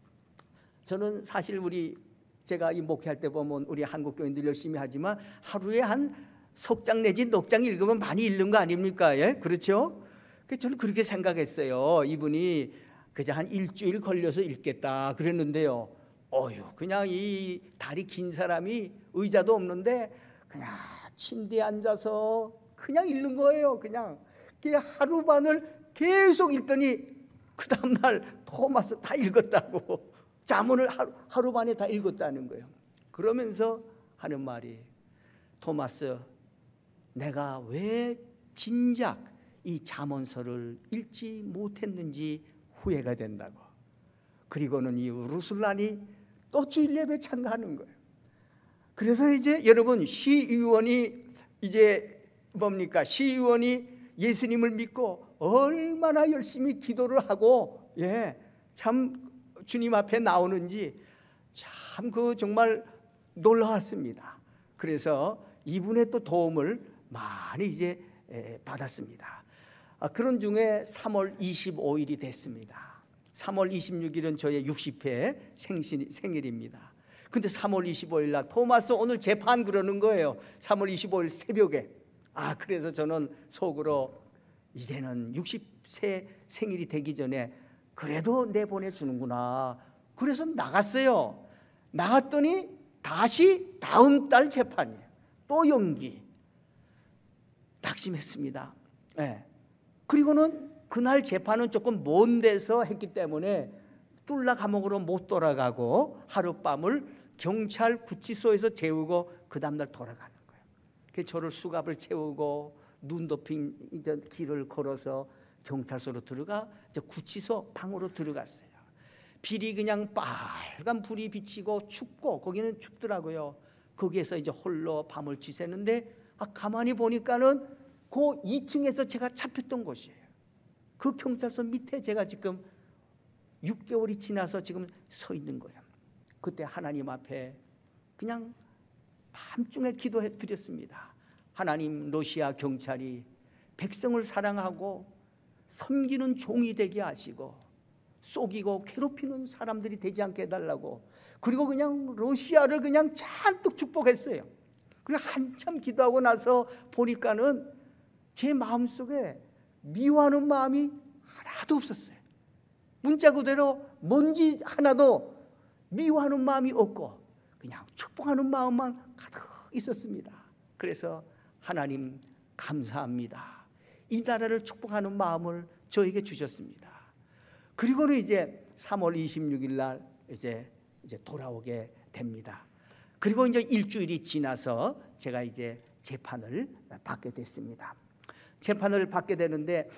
저는 사실 우리 제가 이 목회할 때 보면 우리 한국 교인들 열심히 하지만 하루에 한 석 장 내지 넉 장 읽으면 많이 읽는 거 아닙니까? 예, 그렇죠? 저는 그렇게 생각했어요. 이분이 그저 한 일주일 걸려서 읽겠다 그랬는데요. 어휴, 그냥 이 다리 긴 사람이 의자도 없는데 그냥 침대에 앉아서 그냥 읽는 거예요. 그냥 하루 반을 계속 읽더니 그 다음날 토마스 다 읽었다고, 잠언을 하루, 하루 만에 다 읽었다는 거예요. 그러면서 하는 말이, 토마스, 내가 왜 진작 이 잠언서를 읽지 못했는지 후회가 된다고. 그리고는 이 루슬란이 또 주일 예배 참가하는 거예요. 그래서 이제 여러분, 시의원이 이제 뭡니까? 시의원이 예수님을 믿고 얼마나 열심히 기도를 하고, 예, 참 주님 앞에 나오는지 참 그 정말 놀라웠습니다. 그래서 이분의 또 도움을 많이 이제 받았습니다. 그런 중에 삼월 이십오일이 됐습니다. 삼월 이십육일은 저의 육십 회 생신, 생일입니다. 근데 삼월 이십오일 날 토마스 오늘 재판 그러는 거예요. 삼월 이십오일 새벽에. 아, 그래서 저는 속으로 이제는 육십 세 생일이 되기 전에 그래도 내보내주는구나. 그래서 나갔어요. 나갔더니 다시 다음 달 재판이에요. 또 연기. 낙심했습니다. 네. 그리고는 그날 재판은 조금 먼 데서 했기 때문에 뚫라 감옥으로 못 돌아가고 하룻밤을 경찰 구치소에서 재우고 그 다음날 돌아가는 거예요. 그래서 저를 수갑을 채우고 눈 덮인 이제 길을 걸어서 경찰서로 들어가 이제 구치소 방으로 들어갔어요. 빛이 그냥 빨간 불이 비치고 춥고 거기는 춥더라고요. 거기에서 이제 홀로 밤을 지새는데 아, 가만히 보니까는 그 이 층에서 제가 잡혔던 곳이에요. 그 경찰서 밑에 제가 지금 육 개월이 지나서 지금 서 있는 거예요. 그때 하나님 앞에 그냥 밤중에 기도해 드렸습니다. 하나님, 러시아 경찰이 백성을 사랑하고 섬기는 종이 되게 하시고 속이고 괴롭히는 사람들이 되지 않게 해달라고, 그리고 그냥 러시아를 그냥 잔뜩 축복했어요. 그리고 한참 기도하고 나서 보니까는 제 마음속에 미워하는 마음이 하나도 없었어요. 문자 그대로 먼지 하나도 미워하는 마음이 없고 그냥 축복하는 마음만 가득 있었습니다. 그래서 하나님 감사합니다. 이 나라를 축복하는 마음을 저에게 주셨습니다. 그리고는 이제 삼월 이십육일 날 이제 이제 돌아오게 됩니다. 그리고 이제 일주일이 지나서 제가 이제 재판을 받게 됐습니다. 재판을 받게 되는데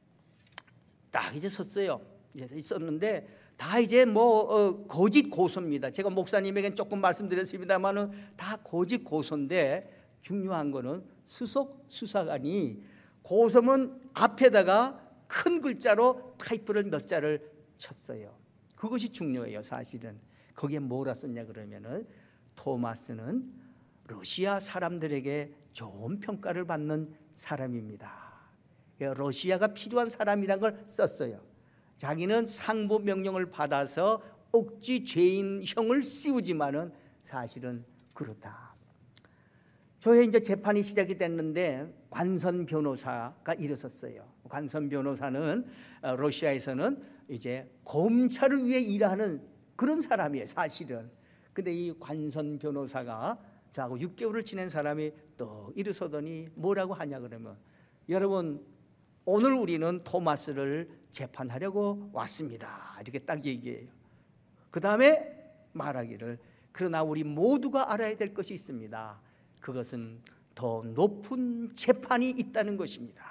딱 이제 섰어요. 이제 있었는데 다 이제 뭐 어, 거짓 고소입니다. 제가 목사님에겐 조금 말씀드렸습니다만은 다 거짓 고소인데 중요한 거는 수석 수사관이 고소문 앞에다가 큰 글자로 타이프를 몇 자를 쳤어요. 그것이 중요해요. 사실은 거기에 뭐라 썼냐 그러면은 토마스는 러시아 사람들에게 좋은 평가를 받는 사람입니다. 러시아가 필요한 사람이란 걸 썼어요. 자기는 상부 명령을 받아서 억지 죄인형을 씌우지만은 사실은 그렇다. 저의 이제 재판이 시작이 됐는데 관선 변호사가 일어섰어요. 관선 변호사는 러시아에서는 이제 검찰을 위해 일하는 그런 사람이에요, 사실은. 근데 이 관선 변호사가 저하고 육 개월을 지낸 사람이 또 일어서더니 뭐라고 하냐 그러면, 여러분 오늘 우리는 토마스를 재판하려고 왔습니다. 이렇게 딱 얘기해요. 그 다음에 말하기를, 그러나 우리 모두가 알아야 될 것이 있습니다. 그것은 더 높은 재판이 있다는 것입니다.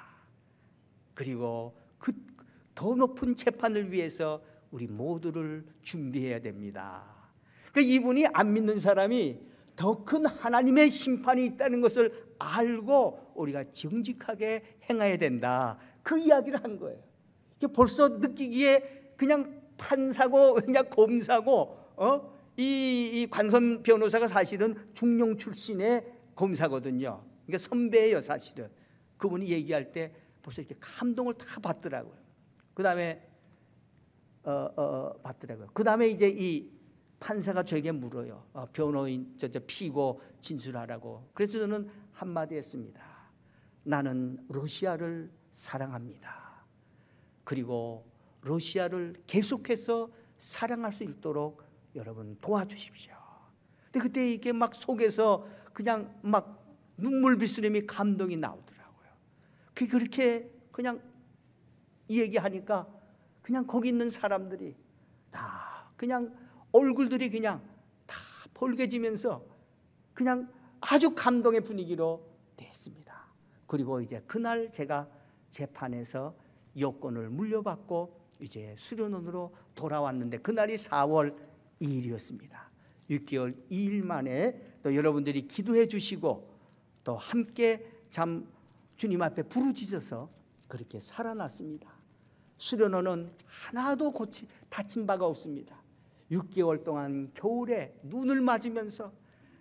그리고 그 더 높은 재판을 위해서 우리 모두를 준비해야 됩니다. 그러니까 이분이 안 믿는 사람이 더 큰 하나님의 심판이 있다는 것을 알고 우리가 정직하게 행해야 된다, 그 이야기를 한 거예요. 벌써 느끼기에 그냥 판사고 그냥 검사고 어? 이, 이 관선 변호사가 사실은 중령 출신의 검사거든요. 그러니까 선배예요, 사실은. 그분이 얘기할 때 벌써 이렇게 감동을 다 받더라고요. 그 다음에 어, 어, 받더라고요. 그 다음에 이제 이 판사가 저에게 물어요. 어, 변호인 저, 저 피고 진술하라고. 그래서 저는 한마디 했습니다. 나는 러시아를 사랑합니다. 그리고 러시아를 계속해서 사랑할 수 있도록 여러분 도와주십시오. 근데 그때 이게 막 속에서 그냥 막 눈물 비스듬히 감동이 나오더라고요. 그게 그렇게 그냥 이 얘기하니까 그냥 거기 있는 사람들이 다 그냥 얼굴들이 그냥 다 벌개지면서 그냥 아주 감동의 분위기로 됐습니다. 그리고 이제 그날 제가 재판에서 여권을 물려받고 이제 수련원으로 돌아왔는데 그날이 사월 이일이었습니다. 육 개월 이 일 만에 또 여러분들이 기도해 주시고 또 함께 참 주님 앞에 부르짖어서 그렇게 살아났습니다. 수련원은 하나도 고치, 다친 바가 없습니다. 육 개월 동안 겨울에 눈을 맞으면서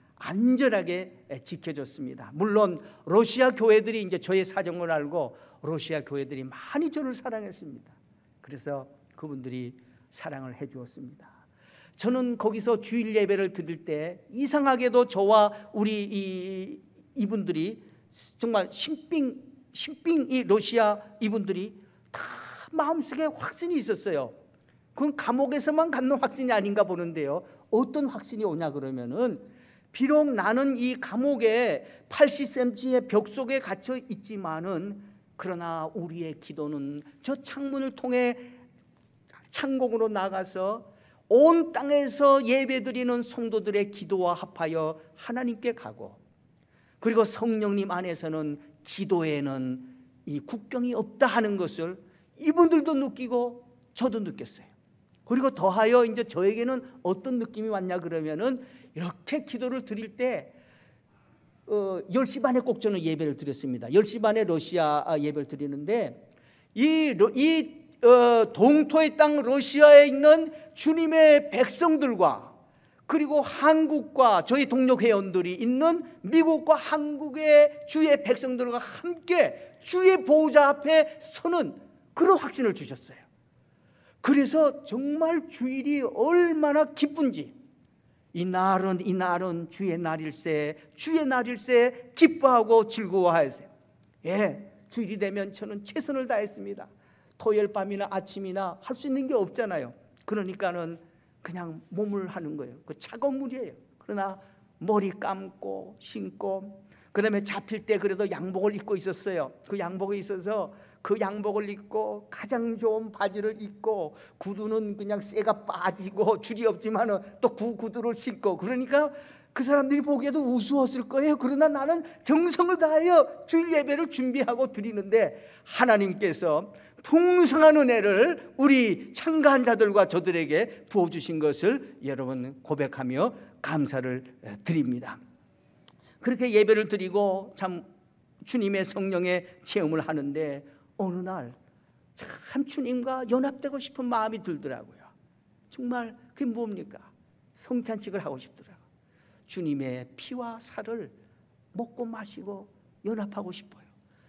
안전하게 지켜줬습니다. 물론 러시아 교회들이 이제 저의 사정을 알고 러시아 교회들이 많이 저를 사랑했습니다. 그래서 그분들이 사랑을 해주었습니다. 저는 거기서 주일 예배를 드릴 때 이상하게도 저와 우리 이, 이분들이 정말 신빙, 신빙 이 러시아 이분들이 다 마음속에 확신이 있었어요. 그건 감옥에서만 갖는 확신이 아닌가 보는데요. 어떤 확신이 오냐 그러면은, 비록 나는 이 감옥에 팔십 센티미터의 벽 속에 갇혀 있지만은 그러나 우리의 기도는 저 창문을 통해 창공으로 나가서 온 땅에서 예배드리는 성도들의 기도와 합하여 하나님께 가고, 그리고 성령님 안에서는 기도에는 이 국경이 없다 하는 것을 이분들도 느끼고 저도 느꼈어요. 그리고 더하여 이제 저에게는 어떤 느낌이 왔냐 그러면은, 이렇게 기도를 드릴 때 어, 열 시 반에 꼭 저는 예배를 드렸습니다. 열 시 반에 러시아 예배를 드리는데, 이, 이 어, 동토의 땅 러시아에 있는 주님의 백성들과, 그리고 한국과 저희 동력 회원들이 있는 미국과 한국의 주의 백성들과 함께 주의 보호자 앞에 서는 그런 확신을 주셨어요. 그래서 정말 주일이 얼마나 기쁜지, 이 날은 이 날은 주의 날일세, 주의 날일세 기뻐하고 즐거워하세요. 예, 주일이 되면 저는 최선을 다했습니다. 토요일 밤이나 아침이나 할 수 있는 게 없잖아요. 그러니까는 그냥 몸을 하는 거예요. 그 차가운 물이에요. 그러나 머리 감고 신고, 그 다음에 잡힐 때 그래도 양복을 입고 있었어요. 그 양복이 있어서 그 양복을 입고 가장 좋은 바지를 입고, 구두는 그냥 쇠가 빠지고 줄이 없지만은 또 그 구두를 신고, 그러니까 그 사람들이 보기에도 우스웠을 거예요. 그러나 나는 정성을 다하여 주일 예배를 준비하고 드리는데, 하나님께서 풍성한 은혜를 우리 참가한 자들과 저들에게 부어주신 것을 여러분 고백하며 감사를 드립니다. 그렇게 예배를 드리고 참 주님의 성령의 체험을 하는데, 어느 날 참 주님과 연합되고 싶은 마음이 들더라고요. 정말 그게 뭡니까? 성찬식을 하고 싶더라고요. 주님의 피와 살을 먹고 마시고 연합하고 싶어요.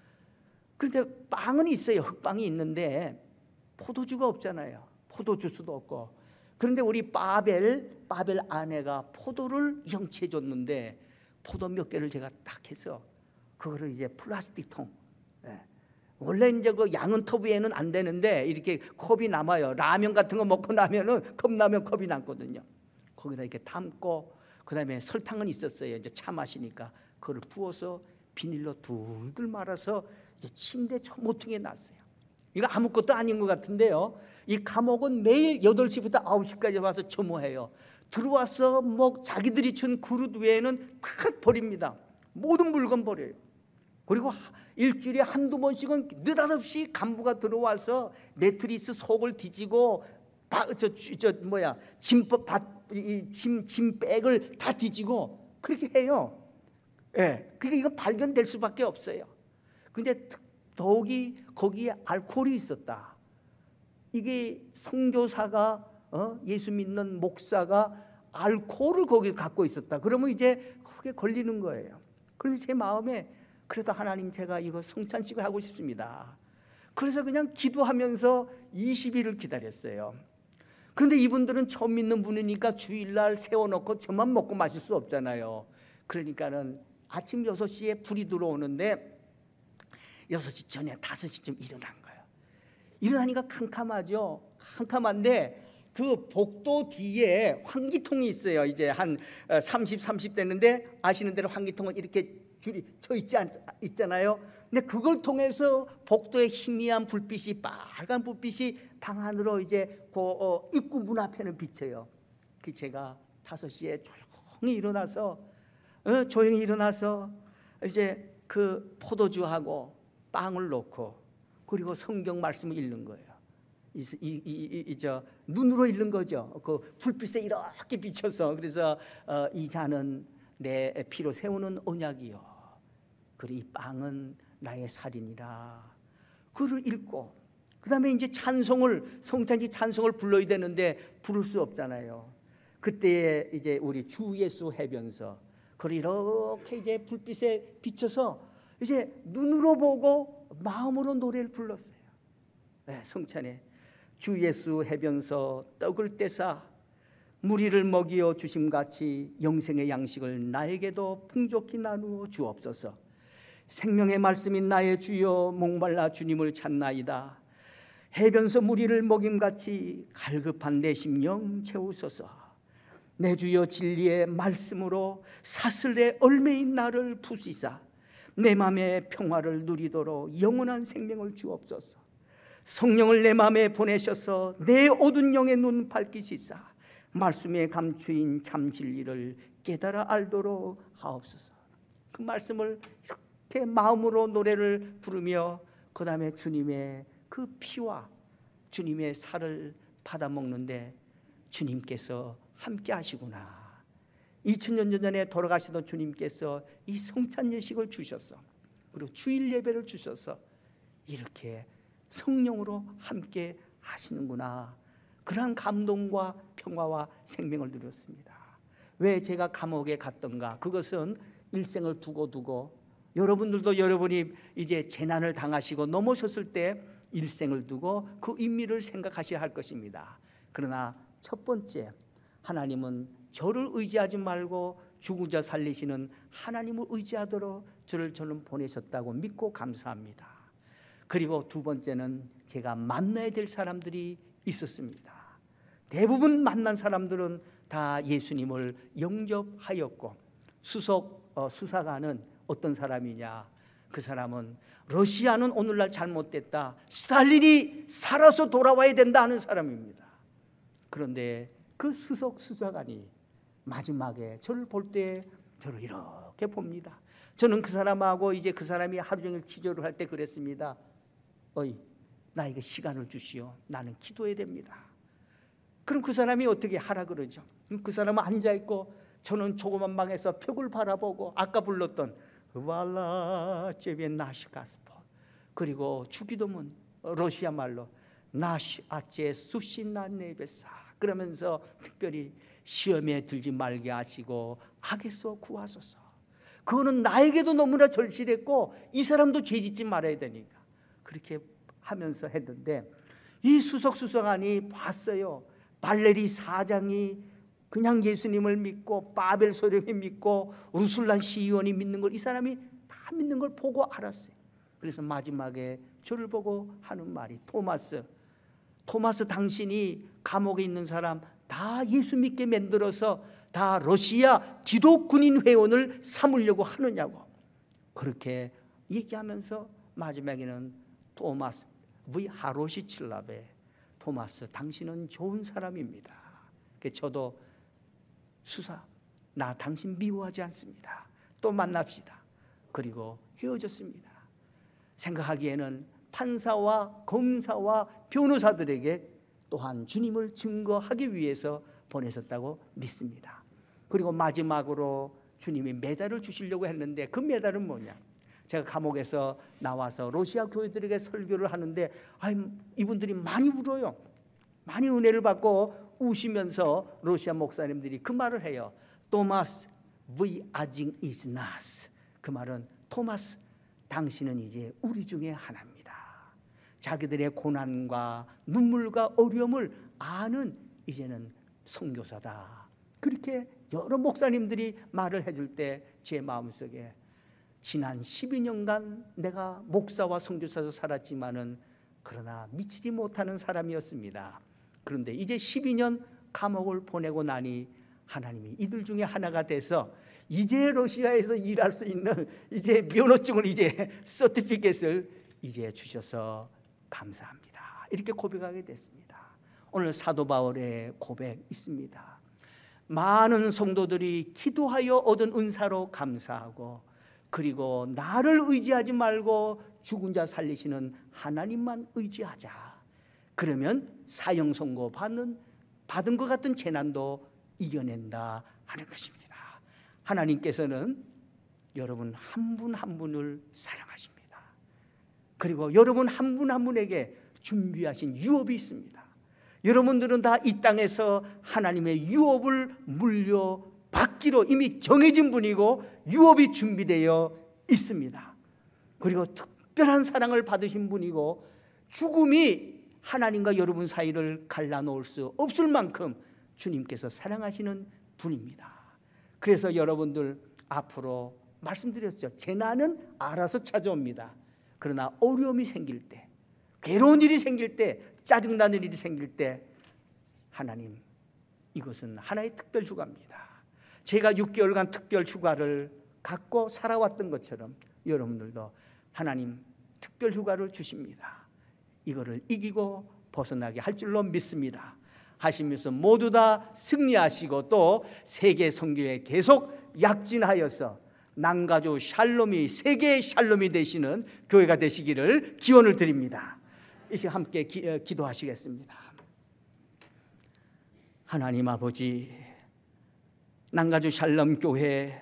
그런데 빵은 있어요. 흑빵이 있는데 포도주가 없잖아요. 포도주스도 없고. 그런데 우리 바벨, 바벨 아내가 포도를 영치해 줬는데, 포도 몇 개를 제가 딱 해서 그거를 이제 플라스틱 통, 예. 원래 이제 그 양은 톱에는 안 되는데 이렇게 컵이 남아요. 라면 같은 거 먹고 나면은 컵라면 컵이 남거든요. 거기다 이렇게 담고, 그 다음에 설탕은 있었어요. 이제 차 마시니까 그걸 부어서 비닐로 둘둘 말아서 이제 침대 모퉁이에 놨어요. 이거 아무것도 아닌 것 같은데요, 이 감옥은 매일 여덟 시부터 아홉 시까지 와서 점호해요. 들어와서 뭐 자기들이 준 그릇 외에는 다 버립니다. 모든 물건 버려요. 그리고 일주일에 한두 번씩은 느닷없이 간부가 들어와서 매트리스 속을 뒤지고 바, 저, 저 뭐야 짐짐 짐백을 다 뒤지고 그렇게 해요. 예, 그러니까 이거 발견될 수밖에 없어요. 근데 더욱이 거기에 알코올이 있었다. 이게 선교사가 어? 예수 믿는 목사가 알코올을 거기 갖고 있었다. 그러면 이제 그게 걸리는 거예요. 그래서 제 마음에, 그래도 하나님 제가 이거 성찬식을 하고 싶습니다. 그래서 그냥 기도하면서 이십 일을 기다렸어요. 그런데 이분들은 처음 믿는 분이니까 주일날 세워놓고 저만 먹고 마실 수 없잖아요. 그러니까는 아침 여섯 시에 불이 들어오는데 여섯 시 전에 다섯 시쯤 일어난 거예요. 일어나니까 캄캄하죠. 캄캄한데 그 복도 뒤에 환기통이 있어요. 이제 한 삼십, 삼십 됐는데 아시는 대로 환기통은 이렇게 줄이 쳐 있지 않, 있잖아요. 근데 그걸 통해서 복도에 희미한 불빛이, 빨간 불빛이 방 안으로 이제 그 어, 입구 문 앞에는 비쳐요. 그 제가 다섯 시에 조용히 일어나서 어, 조용히 일어나서 이제 그 포도주하고 빵을 놓고, 그리고 성경 말씀을 읽는 거예요. 이, 이, 이, 이, 저 눈으로 읽는 거죠. 그 불빛에 이렇게 비쳐서. 그래서 어, 이 잔은 내 피로 세우는 언약이요, 그리고 이 빵은 나의 살이니라. 그를 읽고, 그 다음에 이제 찬송을, 성찬식 찬송을 불러야 되는데 부를 수 없잖아요. 그때 이제 우리 주 예수 해변서, 그걸 이렇게 이제 불빛에 비춰서 이제 눈으로 보고 마음으로 노래를 불렀어요. 네, 성찬에 주 예수 해변서 떡을 떼사 무리를 먹이어 주심같이 영생의 양식을 나에게도 풍족히 나누어 주옵소서. 생명의 말씀인 나의 주여 목말라 주님을 찾나이다. 해변서 무리를 먹임같이 갈급한 내 심령 채우소서. 내 주여 진리의 말씀으로 사슬에 얽매인 나를 부시사 내 마음에 평화를 누리도록 영원한 생명을 주옵소서. 성령을 내 마음에 보내셔서 내 어두운 영의 눈 밝히시사 말씀에 감추인 참 진리를 깨달아 알도록 하옵소서. 그 말씀을 이렇게 마음으로 노래를 부르며 그 다음에 주님의 그 피와 주님의 살을 받아 먹는데 주님께서 함께 하시구나. 이천 년 전에 돌아가시던 주님께서 이 성찬 예식을 주셔서 그리고 주일 예배를 주셔서 이렇게 성령으로 함께 하시는구나. 그러한 감동과 평화와 생명을 누렸습니다. 왜 제가 감옥에 갔던가? 그것은 일생을 두고 두고 여러분들도 여러분이 이제 재난을 당하시고 넘어섰을 때 일생을 두고 그 의미를 생각하셔야 할 것입니다. 그러나 첫 번째, 하나님은 저를 의지하지 말고 죽은 자 살리시는 하나님을 의지하도록 저를 저는 보내셨다고 믿고 감사합니다. 그리고 두 번째는 제가 만나야 될 사람들이 있었습니다. 대부분 만난 사람들은 다 예수님을 영접하였고 수석 어, 수사관은 어떤 사람이냐? 그 사람은 러시아는 오늘날 잘못됐다, 스탈린이 살아서 돌아와야 된다 하는 사람입니다. 그런데 그 수석 수사관이 마지막에 저를 볼 때 저를 이렇게 봅니다. 저는 그 사람하고 이제 그 사람이 하루 종일 치료를 할 때 그랬습니다. 어이, 나에게 시간을 주시오. 나는 기도해야 됩니다. 그럼 그 사람이 어떻게 하라 그러죠? 그 사람은 앉아있고 저는 조그만 방에서 벽을 바라보고 아까 불렀던 발라 제비의 나시가스포, 그리고 주기도문 러시아 말로 나시 아체 수시나네베사, 그러면서 특별히 시험에 들지 말게 하시고 악에서 구하소서. 그거는 나에게도 너무나 절실했고 이 사람도 죄짓지 말아야 되니까 그렇게 하면서 했는데, 이 수석수석안이 봤어요. 발레리 사장이 그냥 예수님을 믿고 바벨 소령이 믿고 루술란 시의원이 믿는 걸 이 사람이 다 믿는 걸 보고 알았어요. 그래서 마지막에 저를 보고 하는 말이, 토마스 토마스 당신이 감옥에 있는 사람 다 예수 믿게 만들어서 다 러시아 기독군인 회원을 삼으려고 하느냐고 그렇게 얘기하면서 마지막에는 토마스 V 하로시칠라베, 토마스 당신은 좋은 사람입니다. 저도 수사, 나 당신 미워하지 않습니다. 또 만납시다. 그리고 헤어졌습니다. 생각하기에는 판사와 검사와 변호사들에게 또한 주님을 증거하기 위해서 보내셨다고 믿습니다. 그리고 마지막으로 주님이 메달을 주시려고 했는데 그 메달은 뭐냐? 제가 감옥에서 나와서 러시아 교회들에게 설교를 하는데 아이, 이분들이 많이 울어요. 많이 은혜를 받고 우시면서 러시아 목사님들이 그 말을 해요. 토마스, V 아직 is not. 그 말은 토마스, 당신은 이제 우리 중에 하나입니다. 자기들의 고난과 눈물과 어려움을 아는 이제는 선교사다. 그렇게 여러 목사님들이 말을 해줄 때 제 마음속에 지난 십이 년간 내가 목사와 선교사로 살았지만은 그러나 미치지 못하는 사람이었습니다. 그런데 이제 십이 년 감옥을 보내고 나니 하나님이 이들 중에 하나가 돼서 이제 러시아에서 일할 수 있는 이제 면허증을 이제 서티피켓을 이제 주셔서 감사합니다. 이렇게 고백하게 됐습니다. 오늘 사도 바울의 고백 있습니다. 많은 성도들이 기도하여 얻은 은사로 감사하고 그리고 나를 의지하지 말고 죽은 자 살리시는 하나님만 의지하자. 그러면 사형 선고 받는 받은 것 같은 재난도 이겨낸다 하는 것입니다. 하나님께서는 여러분 한 분 한 분을 사랑하십니다. 그리고 여러분 한 분 한 분에게 준비하신 유업이 있습니다. 여러분들은 다 이 땅에서 하나님의 유업을 물려받기로 이미 정해진 분이고 유업이 준비되어 있습니다. 그리고 특별한 사랑을 받으신 분이고 죽음이 하나님과 여러분 사이를 갈라놓을 수 없을 만큼 주님께서 사랑하시는 분입니다. 그래서 여러분들 앞으로 말씀드렸죠. 재난은 알아서 찾아옵니다. 그러나 어려움이 생길 때, 괴로운 일이 생길 때, 짜증나는 일이 생길 때 하나님, 이것은 하나의 특별 휴가입니다. 제가 육 개월간 특별 휴가를 갖고 살아왔던 것처럼 여러분들도 하나님 특별 휴가를 주십니다. 이거를 이기고 벗어나게 할 줄로 믿습니다. 하시면서 모두 다 승리하시고 또 세계 선교에 계속 약진하여서 남가주 샬롬이 세계의 샬롬이 되시는 교회가 되시기를 기원을 드립니다. 이 시간 함께 기, 어, 기도하시겠습니다. 하나님 아버지, 남가주 샬롬 교회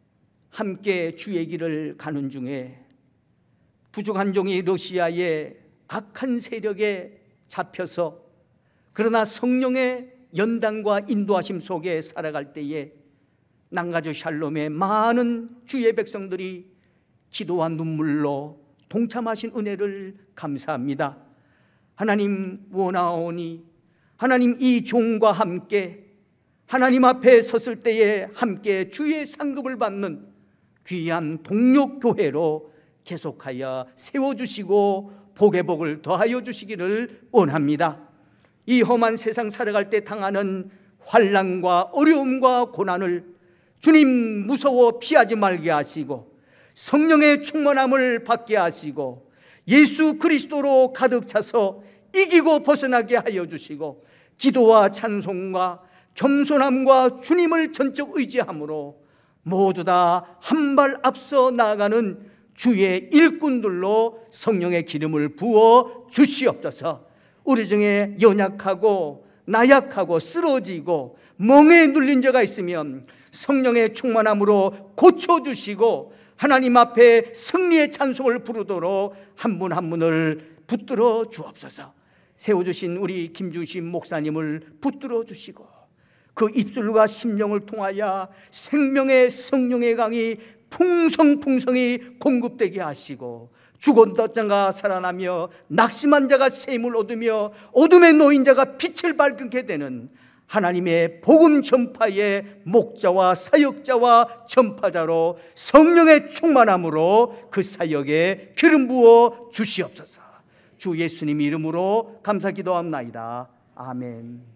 함께 주의 길을 가는 중에 부족한 종이 러시아의 악한 세력에 잡혀서 그러나 성령의 연단과 인도하심 속에 살아갈 때에 남가주 샬롬의 많은 주의 백성들이 기도와 눈물로 동참하신 은혜를 감사합니다. 하나님 원하오니 하나님 이 종과 함께 하나님 앞에 섰을 때에 함께 주의 상급을 받는 귀한 동력 교회로 계속하여 세워주시고 복의 복을 더하여 주시기를 원합니다. 이 험한 세상 살아갈 때 당하는 환난과 어려움과 고난을 주님 무서워 피하지 말게 하시고 성령의 충만함을 받게 하시고 예수 그리스도로 가득 차서 이기고 벗어나게 하여 주시고 기도와 찬송과 겸손함과 주님을 전적 의지함으로 모두 다 한 발 앞서 나아가는 주의 일꾼들로 성령의 기름을 부어 주시옵소서. 우리 중에 연약하고 나약하고 쓰러지고 멍에 눌린 자가 있으면 성령의 충만함으로 고쳐주시고 하나님 앞에 승리의 찬송을 부르도록 한 분 한 분을 붙들어 주옵소서. 세워주신 우리 김주신 목사님을 붙들어 주시고 그 입술과 심령을 통하여 생명의 성령의 강이 풍성풍성히 공급되게 하시고 죽었던 자가 살아나며 낙심한 자가 샘을 얻으며 어둠에 놓인 자가 빛을 밝게 되는 하나님의 복음 전파의 목자와 사역자와 전파자로 성령의 충만함으로 그 사역에 기름 부어 주시옵소서. 주 예수님 이름으로 감사 기도합나이다. 아멘.